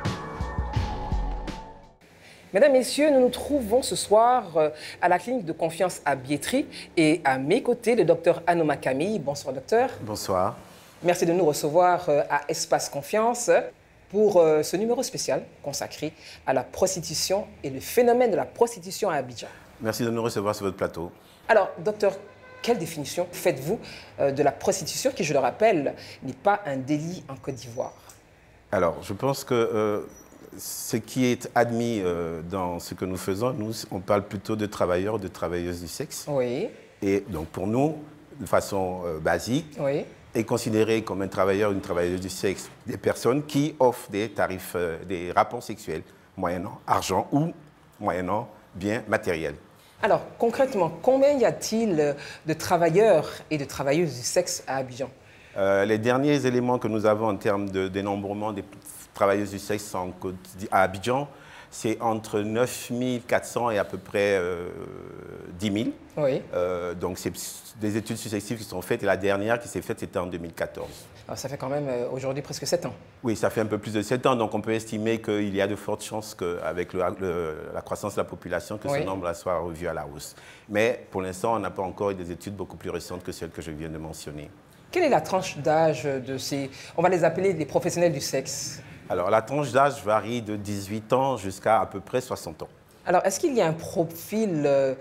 Mesdames, Messieurs, nous nous trouvons ce soir à la clinique de confiance à Biétry et à mes côtés, le docteur Anoma Camille. Bonsoir, docteur. Bonsoir. Merci de nous recevoir à Espace Confiance pour ce numéro spécial consacré à la prostitution et le phénomène de la prostitution à Abidjan. Merci de nous recevoir sur votre plateau. Alors, docteur, quelle définition faites-vous de la prostitution qui, je le rappelle, n'est pas un délit en Côte d'Ivoire? Alors, je pense que euh, ce qui est admis euh, dans ce que nous faisons, nous, on parle plutôt de travailleurs, de travailleuses du sexe. Oui. Et donc, pour nous, de façon euh, basique, oui. est considéré comme un travailleur ou une travailleuse du sexe des personnes qui offrent des tarifs, euh, des rapports sexuels, moyennant argent ou moyennant biens matériels. Alors, concrètement, combien y a-t-il de travailleurs et de travailleuses du sexe à Abidjan? euh, Les derniers éléments que nous avons en termes de dénombrement des travailleuses du sexe en, à Abidjan, c'est entre neuf mille quatre cents et à peu près euh, dix mille. Oui. Euh, donc, c'est des études successives qui sont faites et la dernière qui s'est faite, c'était en deux mille quatorze. Alors, ça fait quand même euh, aujourd'hui presque sept ans. Oui, ça fait un peu plus de sept ans, donc on peut estimer qu'il y a de fortes chances qu'avec le, le, la croissance de la population, que oui. ce nombre-là soit revu à la hausse. Mais pour l'instant, on n'a pas encore eu des études beaucoup plus récentes que celles que je viens de mentionner. Quelle est la tranche d'âge de ces, on va les appeler des professionnels du sexe? Alors, la tranche d'âge varie de dix-huit ans jusqu'à à peu près soixante ans. Alors, est-ce qu'il y a un profil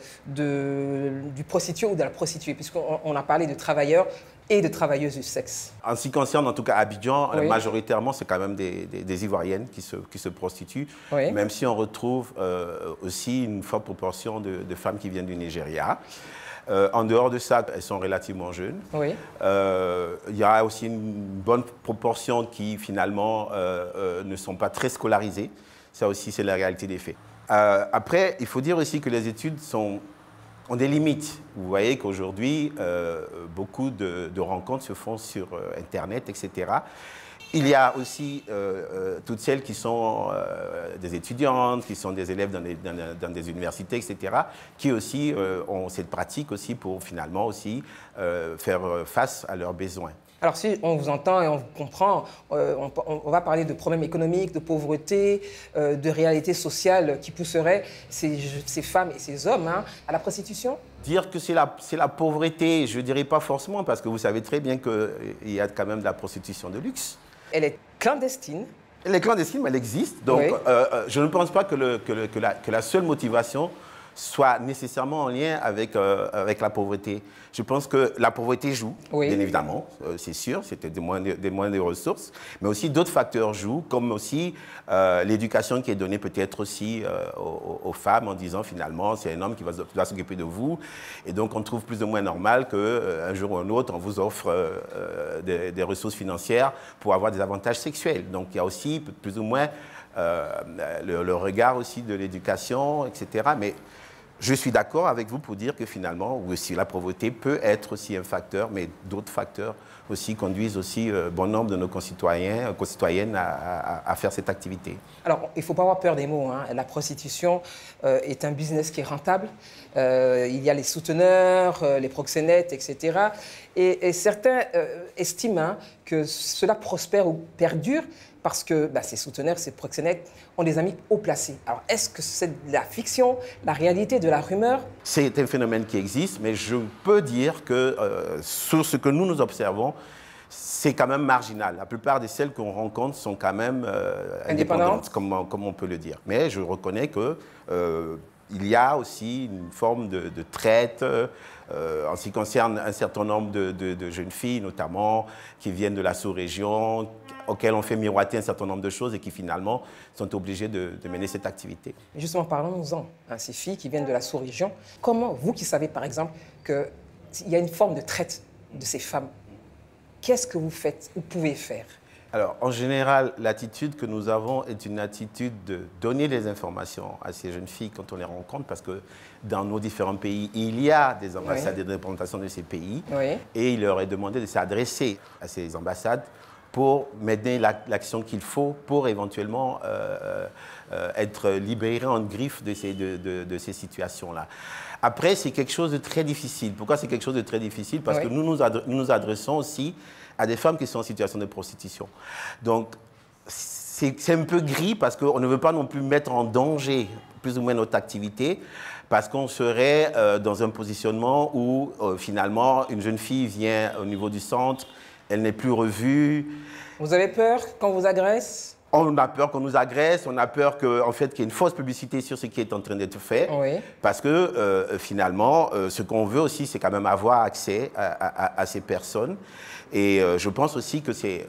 de, du prostitué ou de la prostituée, puisqu'on on a parlé de travailleurs et de travailleuses du sexe? En ce qui concerne en tout cas Abidjan, oui. majoritairement, c'est quand même des, des, des Ivoiriennes qui se, qui se prostituent, oui. même si on retrouve euh, aussi une forte proportion de, de femmes qui viennent du Nigeria. Euh, en dehors de ça, elles sont relativement jeunes. Oui. Euh, il y a aussi une bonne proportion qui, finalement, euh, euh, ne sont pas très scolarisées. Ça aussi, c'est la réalité des faits. Euh, après, il faut dire aussi que les études sont, ont des limites. Vous voyez qu'aujourd'hui, euh, beaucoup de, de rencontres se font sur euh, Internet, et cetera. Il y a aussi euh, euh, toutes celles qui sont euh, des étudiantes, qui sont des élèves dans des, dans, dans des universités, et cetera, qui aussi euh, ont cette pratique aussi pour finalement aussi euh, faire face à leurs besoins. Alors si on vous entend et on vous comprend, euh, on, on va parler de problèmes économiques, de pauvreté, euh, de réalités sociales qui pousseraient ces, ces femmes et ces hommes hein, à la prostitution? Dire que c'est la, c'est la pauvreté, je ne dirais pas forcément, parce que vous savez très bien qu'il y a quand même de la prostitution de luxe. Elle est clandestine. Elle est clandestine, mais elle existe. Donc, oui. euh, je ne pense pas que, le, que, le, que, la, que la seule motivation soit nécessairement en lien avec, euh, avec la pauvreté. Je pense que la pauvreté joue, oui. bien évidemment, euh, c'est sûr, c'était des moyens, des moyens de ressources, mais aussi d'autres facteurs jouent, comme aussi euh, l'éducation qui est donnée peut-être aussi euh, aux, aux femmes en disant finalement c'est un homme qui va, va s'occuper de vous, et donc on trouve plus ou moins normal qu'un euh, jour ou un autre on vous offre euh, des, des ressources financières pour avoir des avantages sexuels. Donc il y a aussi plus ou moins euh, le, le regard aussi de l'éducation, et cetera. Mais je suis d'accord avec vous pour dire que finalement, aussi, la pauvreté peut être aussi un facteur, mais d'autres facteurs aussi conduisent aussi euh, bon nombre de nos concitoyens, concitoyennes à, à, à faire cette activité. Alors, il ne faut pas avoir peur des mots. Hein. La prostitution euh, est un business qui est rentable. Euh, il y a les souteneurs, euh, les proxénètes, et cetera. Et, et certains euh, estiment hein, que cela prospère ou perdure parce que bah, ces souteneurs, ces proxénètes ont des amis haut placés. Alors, est-ce que c'est de la fiction, la réalité, de la rumeur? C'est un phénomène qui existe, mais je peux dire que euh, sur ce que nous nous observons, c'est quand même marginal. La plupart de celles qu'on rencontre sont quand même euh, indépendantes, comme, comme on peut le dire. Mais je reconnais que euh, il y a aussi une forme de, de traite euh, en ce qui concerne un certain nombre de, de, de jeunes filles, notamment, qui viennent de la sous-région, auxquelles on fait miroiter un certain nombre de choses et qui finalement sont obligées de, de mener cette activité. Justement, parlons-en, hein, ces filles qui viennent de la sous-région. Comment, vous qui savez par exemple qu'il y a une forme de traite de ces femmes, qu'est-ce que vous faites, vous pouvez faire? Alors, en général, l'attitude que nous avons est une attitude de donner des informations à ces jeunes filles quand on les rencontre, parce que dans nos différents pays, il y a des ambassades oui. et des représentations de ces pays, oui. et il leur est demandé de s'adresser à ces ambassades pour mener l'action qu'il faut pour éventuellement euh, euh, être libéré en griffe de ces, de, de, de ces situations-là. Après, c'est quelque chose de très difficile. Pourquoi c'est quelque chose de très difficile? Parce oui. que nous nous, adre nous nous adressons aussi à des femmes qui sont en situation de prostitution. Donc, c'est un peu gris parce qu'on ne veut pas non plus mettre en danger plus ou moins notre activité, parce qu'on serait euh, dans un positionnement où, euh, finalement, une jeune fille vient au niveau du centre, elle n'est plus revue. Vous avez peur qu'on vous agresse? On a peur qu'on nous agresse, on a peur qu'il en fait, qu'il y ait une fausse publicité sur ce qui est en train d'être fait. Oui. Parce que euh, finalement, euh, ce qu'on veut aussi, c'est quand même avoir accès à, à, à ces personnes. Et euh, je pense aussi que c'est au,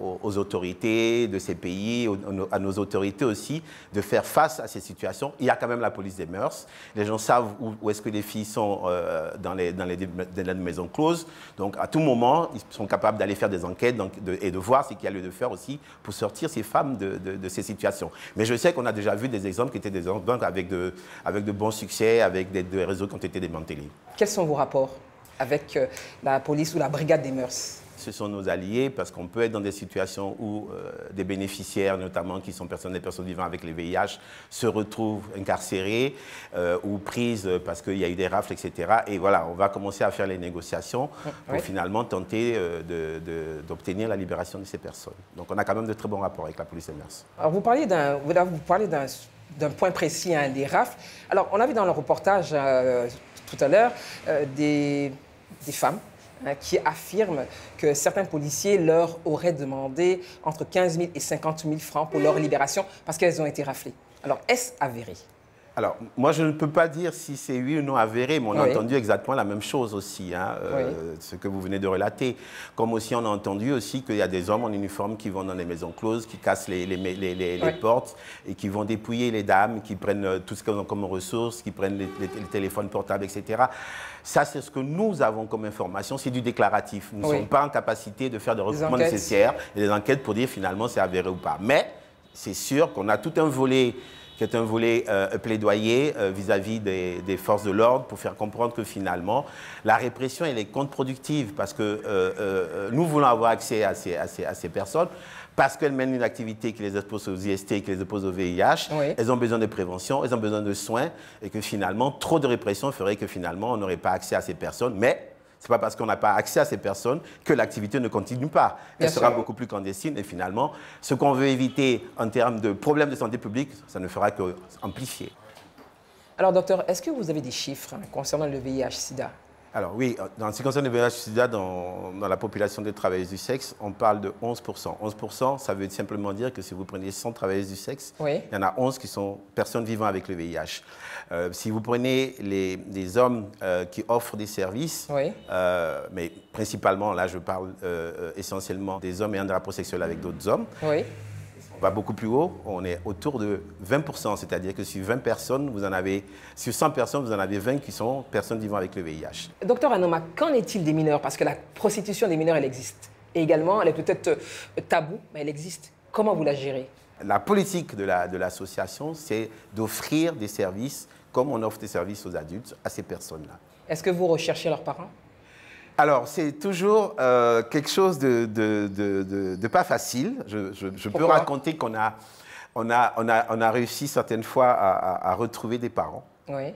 aux, aux autorités de ces pays, aux, à nos autorités aussi, de faire face à ces situations. Il y a quand même la police des mœurs. Les gens savent où, où est-ce que les filles sont euh, dans, les, dans, les, dans les maisons closes. Donc, à tout moment, ils sont capables d'aller faire des enquêtes donc, de, et de voir ce qu'il y a lieu de faire aussi pour sortir ces femmes de, de, de ces situations. Mais je sais qu'on a déjà vu des exemples qui étaient des exemples avec de, avec de bons succès, avec des, des réseaux qui ont été démantelés. Quels sont vos rapports avec euh, la police ou la brigade des mœurs? Ce sont nos alliés parce qu'on peut être dans des situations où euh, des bénéficiaires, notamment qui sont personnes, des personnes vivant avec les V I H, se retrouvent incarcérées euh, ou prises parce qu'il y a eu des rafles, et cetera. Et voilà, on va commencer à faire les négociations pour oui. finalement tenter euh, d'obtenir la libération de ces personnes. Donc on a quand même de très bons rapports avec la police des mœurs. Alors vous parlez d'un, vous parlez d'un, d'un point précis, hein, des rafles. Alors on a vu dans le reportage euh, tout à l'heure euh, des, des femmes qui affirment que certains policiers leur auraient demandé entre quinze mille et cinquante mille francs pour leur libération parce qu'elles ont été raflées. Alors, est-ce avéré? Alors, moi, je ne peux pas dire si c'est oui ou non avéré, mais on a oui. entendu exactement la même chose aussi, hein, euh, oui. ce que vous venez de relater. Comme aussi, on a entendu aussi qu'il y a des hommes en uniforme qui vont dans les maisons closes, qui cassent les, les, les, les, les oui. portes et qui vont dépouiller les dames, qui prennent tout ce qu'elles ont comme ressources, qui prennent les, les, les téléphones portables, et cetera. Ça, c'est ce que nous avons comme information, c'est du déclaratif. Nous ne oui. sommes pas en capacité de faire des recrutements nécessaires et des enquêtes pour dire finalement c'est avéré ou pas. Mais c'est sûr qu'on a tout un volet qui est un volet euh, plaidoyer vis-à-vis euh, -vis des, des forces de l'ordre pour faire comprendre que finalement, la répression, elle est contre-productive parce que euh, euh, nous voulons avoir accès à ces, à ces, à ces personnes parce qu'elles mènent une activité qui les expose aux I S T, qui les expose au V I H. Oui. Elles ont besoin de prévention, elles ont besoin de soins et que finalement, trop de répression ferait que finalement, on n'aurait pas accès à ces personnes. Mais ce n'est pas parce qu'on n'a pas accès à ces personnes que l'activité ne continue pas. Elle Bien sera sûr. beaucoup plus clandestine et finalement, ce qu'on veut éviter en termes de problèmes de santé publique, ça ne fera qu'amplifier. Alors, docteur, est-ce que vous avez des chiffres hein, concernant le V I H sida? Alors oui, en ce qui concerne le V I H sida, dans, dans la population des travailleuses du sexe, on parle de onze pour cent. onze pour cent, ça veut simplement dire que si vous prenez cent travailleuses du sexe, oui. il y en a onze qui sont personnes vivant avec le V I H. Euh, si vous prenez les, les hommes euh, qui offrent des services, oui. euh, mais principalement, là je parle euh, essentiellement des hommes ayant des rapports sexuels avec d'autres hommes, oui. on va beaucoup plus haut, on est autour de vingt pour cent, c'est-à-dire que sur vingt personnes, vous en avez, sur cent personnes, vous en avez vingt qui sont personnes vivant avec le V I H. Docteur Anoma, qu'en est-il des mineurs? Parce que la prostitution des mineurs, elle existe. Et également, elle est peut-être taboue, mais elle existe. Comment vous la gérez? La politique de la, de l'association, c'est d'offrir des services comme on offre des services aux adultes à ces personnes-là. Est-ce que vous recherchez leurs parents? Alors, c'est toujours euh, quelque chose de, de, de, de, de pas facile. Je, je, je peux raconter qu'on a, on a, on a, on a réussi certaines fois à, à, à retrouver des parents. Oui.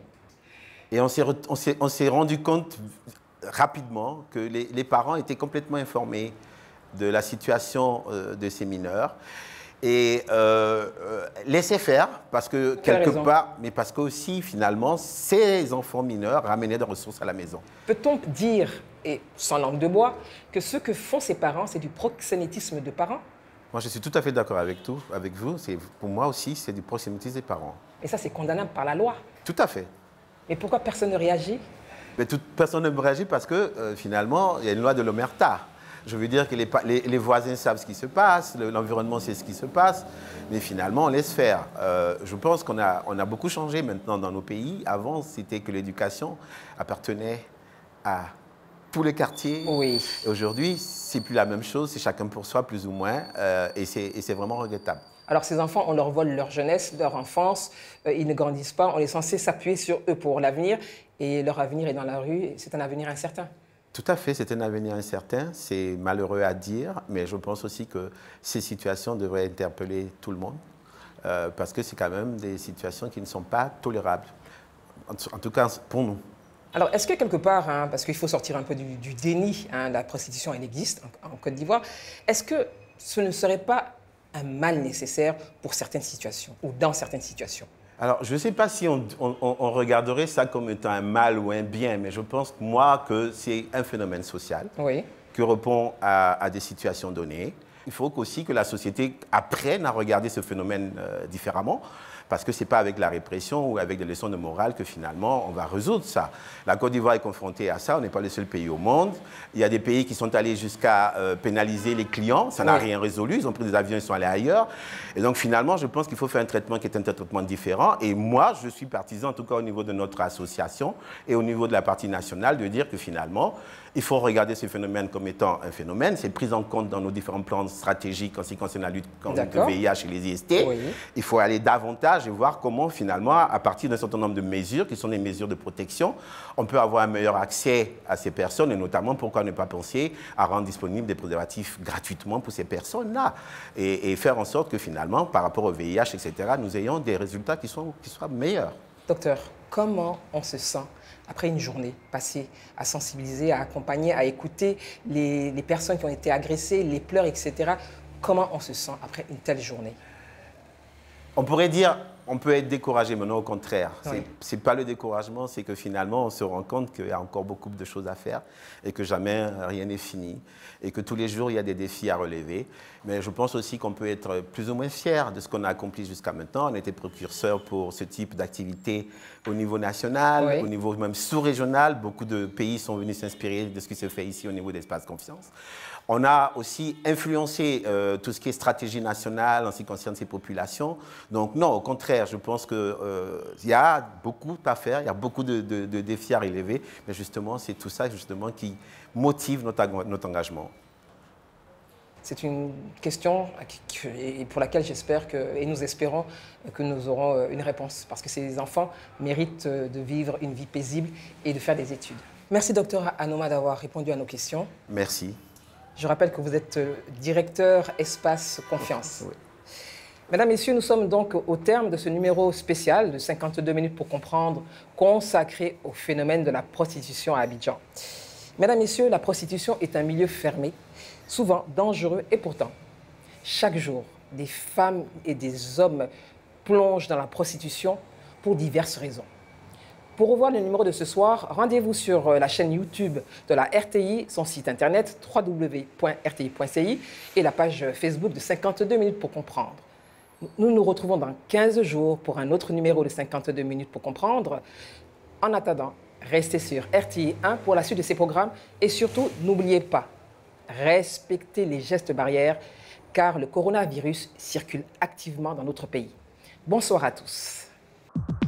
Et on s'est, on s'est, on s'est rendu compte rapidement que les, les parents étaient complètement informés de la situation euh, de ces mineurs. Et euh, euh, laisser faire, parce que quelque part, mais parce que aussi, finalement, ces enfants mineurs ramenaient des ressources à la maison. Peut-on dire, et sans langue de bois, que ce que font ces parents, c'est du proxénétisme de parents? Moi, je suis tout à fait d'accord avec, tout, avec vous. Pour moi aussi, c'est du proxénétisme des parents. Et ça, c'est condamnable par la loi? Tout à fait. Mais pourquoi personne ne réagit? Mais toute personne ne réagit parce que, euh, finalement, il y a une loi de l'omerta. Je veux dire que les, les, les voisins savent ce qui se passe, l'environnement sait ce qui se passe, mais finalement, on laisse faire. Euh, je pense qu'on a, on a beaucoup changé maintenant dans nos pays. Avant, c'était que l'éducation appartenait à tous les quartiers. Oui. Aujourd'hui, c'est plus la même chose, c'est chacun pour soi, plus ou moins, euh, et c'est vraiment regrettable. Alors, ces enfants, on leur vole leur jeunesse, leur enfance, euh, ils ne grandissent pas, on est censé s'appuyer sur eux pour l'avenir, et leur avenir est dans la rue, c'est un avenir incertain. Tout à fait, c'est un avenir incertain, c'est malheureux à dire, mais je pense aussi que ces situations devraient interpeller tout le monde, euh, parce que c'est quand même des situations qui ne sont pas tolérables, en, en tout cas pour nous. Alors, est-ce que quelque part, hein, parce qu'il faut sortir un peu du, du déni, hein, la prostitution, elle existe en, en Côte d'Ivoire, est-ce que ce ne serait pas un mal nécessaire pour certaines situations, ou dans certaines situations? Alors, je ne sais pas si on, on, on regarderait ça comme étant un mal ou un bien, mais je pense, moi, que c'est un phénomène social oui. qui répond à, à des situations données. Il faut aussi que la société apprenne à regarder ce phénomène euh, différemment, Parce que ce n'est pas avec la répression ou avec des leçons de morale que finalement on va résoudre ça. La Côte d'Ivoire est confrontée à ça, on n'est pas le seul pays au monde. Il y a des pays qui sont allés jusqu'à euh, pénaliser les clients, ça n'a oui. rien résolu, ils ont pris des avions, ils sont allés ailleurs. Et donc finalement, je pense qu'il faut faire un traitement qui est un traitement différent. Et moi, je suis partisan, en tout cas au niveau de notre association et au niveau de la partie nationale, de dire que finalement, il faut regarder ce phénomène comme étant un phénomène. C'est pris en compte dans nos différents plans stratégiques en ce qui concerne la lutte contre le V I H et les I S T. Oui. Il faut aller davantage et voir comment, finalement, à partir d'un certain nombre de mesures, qui sont des mesures de protection, on peut avoir un meilleur accès à ces personnes et notamment, pourquoi ne pas penser à rendre disponibles des préservatifs gratuitement pour ces personnes-là et, et faire en sorte que, finalement, par rapport au V I H, et cetera, nous ayons des résultats qui, sont, qui soient meilleurs. Docteur, comment on se sent après une journée passée à sensibiliser, à accompagner, à écouter les, les personnes qui ont été agressées, les pleurs, et cetera. Comment on se sent après une telle journée? On pourrait dire, on peut être découragé, mais non, au contraire. Oui. Ce n'est pas le découragement, c'est que finalement, on se rend compte qu'il y a encore beaucoup de choses à faire et que jamais rien n'est fini et que tous les jours, il y a des défis à relever. Mais je pense aussi qu'on peut être plus ou moins fier de ce qu'on a accompli jusqu'à maintenant. On a été précurseur pour ce type d'activité au niveau national, oui. au niveau même sous-régional. Beaucoup de pays sont venus s'inspirer de ce qui se fait ici au niveau d'Espace Confiance. On a aussi influencé euh, tout ce qui est stratégie nationale en ce qui concerne ces populations. Donc non, au contraire, je pense qu'il euh, y a beaucoup à faire, il y a beaucoup de, de, de défis à relever, mais justement, c'est tout ça justement qui motive notre, notre engagement. C'est une question pour laquelle j'espère que, et nous espérons que nous aurons une réponse, parce que ces enfants méritent de vivre une vie paisible et de faire des études. Merci, docteur Anoma, d'avoir répondu à nos questions. Merci. Je rappelle que vous êtes directeur Espace Confiance. Oui. Mesdames, Messieurs, nous sommes donc au terme de ce numéro spécial de cinquante-deux minutes pour comprendre, consacré au phénomène de la prostitution à Abidjan. Mesdames, Messieurs, la prostitution est un milieu fermé, souvent dangereux, et pourtant, chaque jour, des femmes et des hommes plongent dans la prostitution pour diverses raisons. Pour revoir le numéro de ce soir, rendez-vous sur la chaîne YouTube de la R T I, son site internet w w w point r t i point c i et la page Facebook de cinquante-deux minutes pour comprendre. Nous nous retrouvons dans quinze jours pour un autre numéro de cinquante-deux minutes pour comprendre. En attendant, restez sur R T I un pour la suite de ces programmes et surtout, n'oubliez pas, respectez les gestes barrières car le coronavirus circule activement dans notre pays. Bonsoir à tous.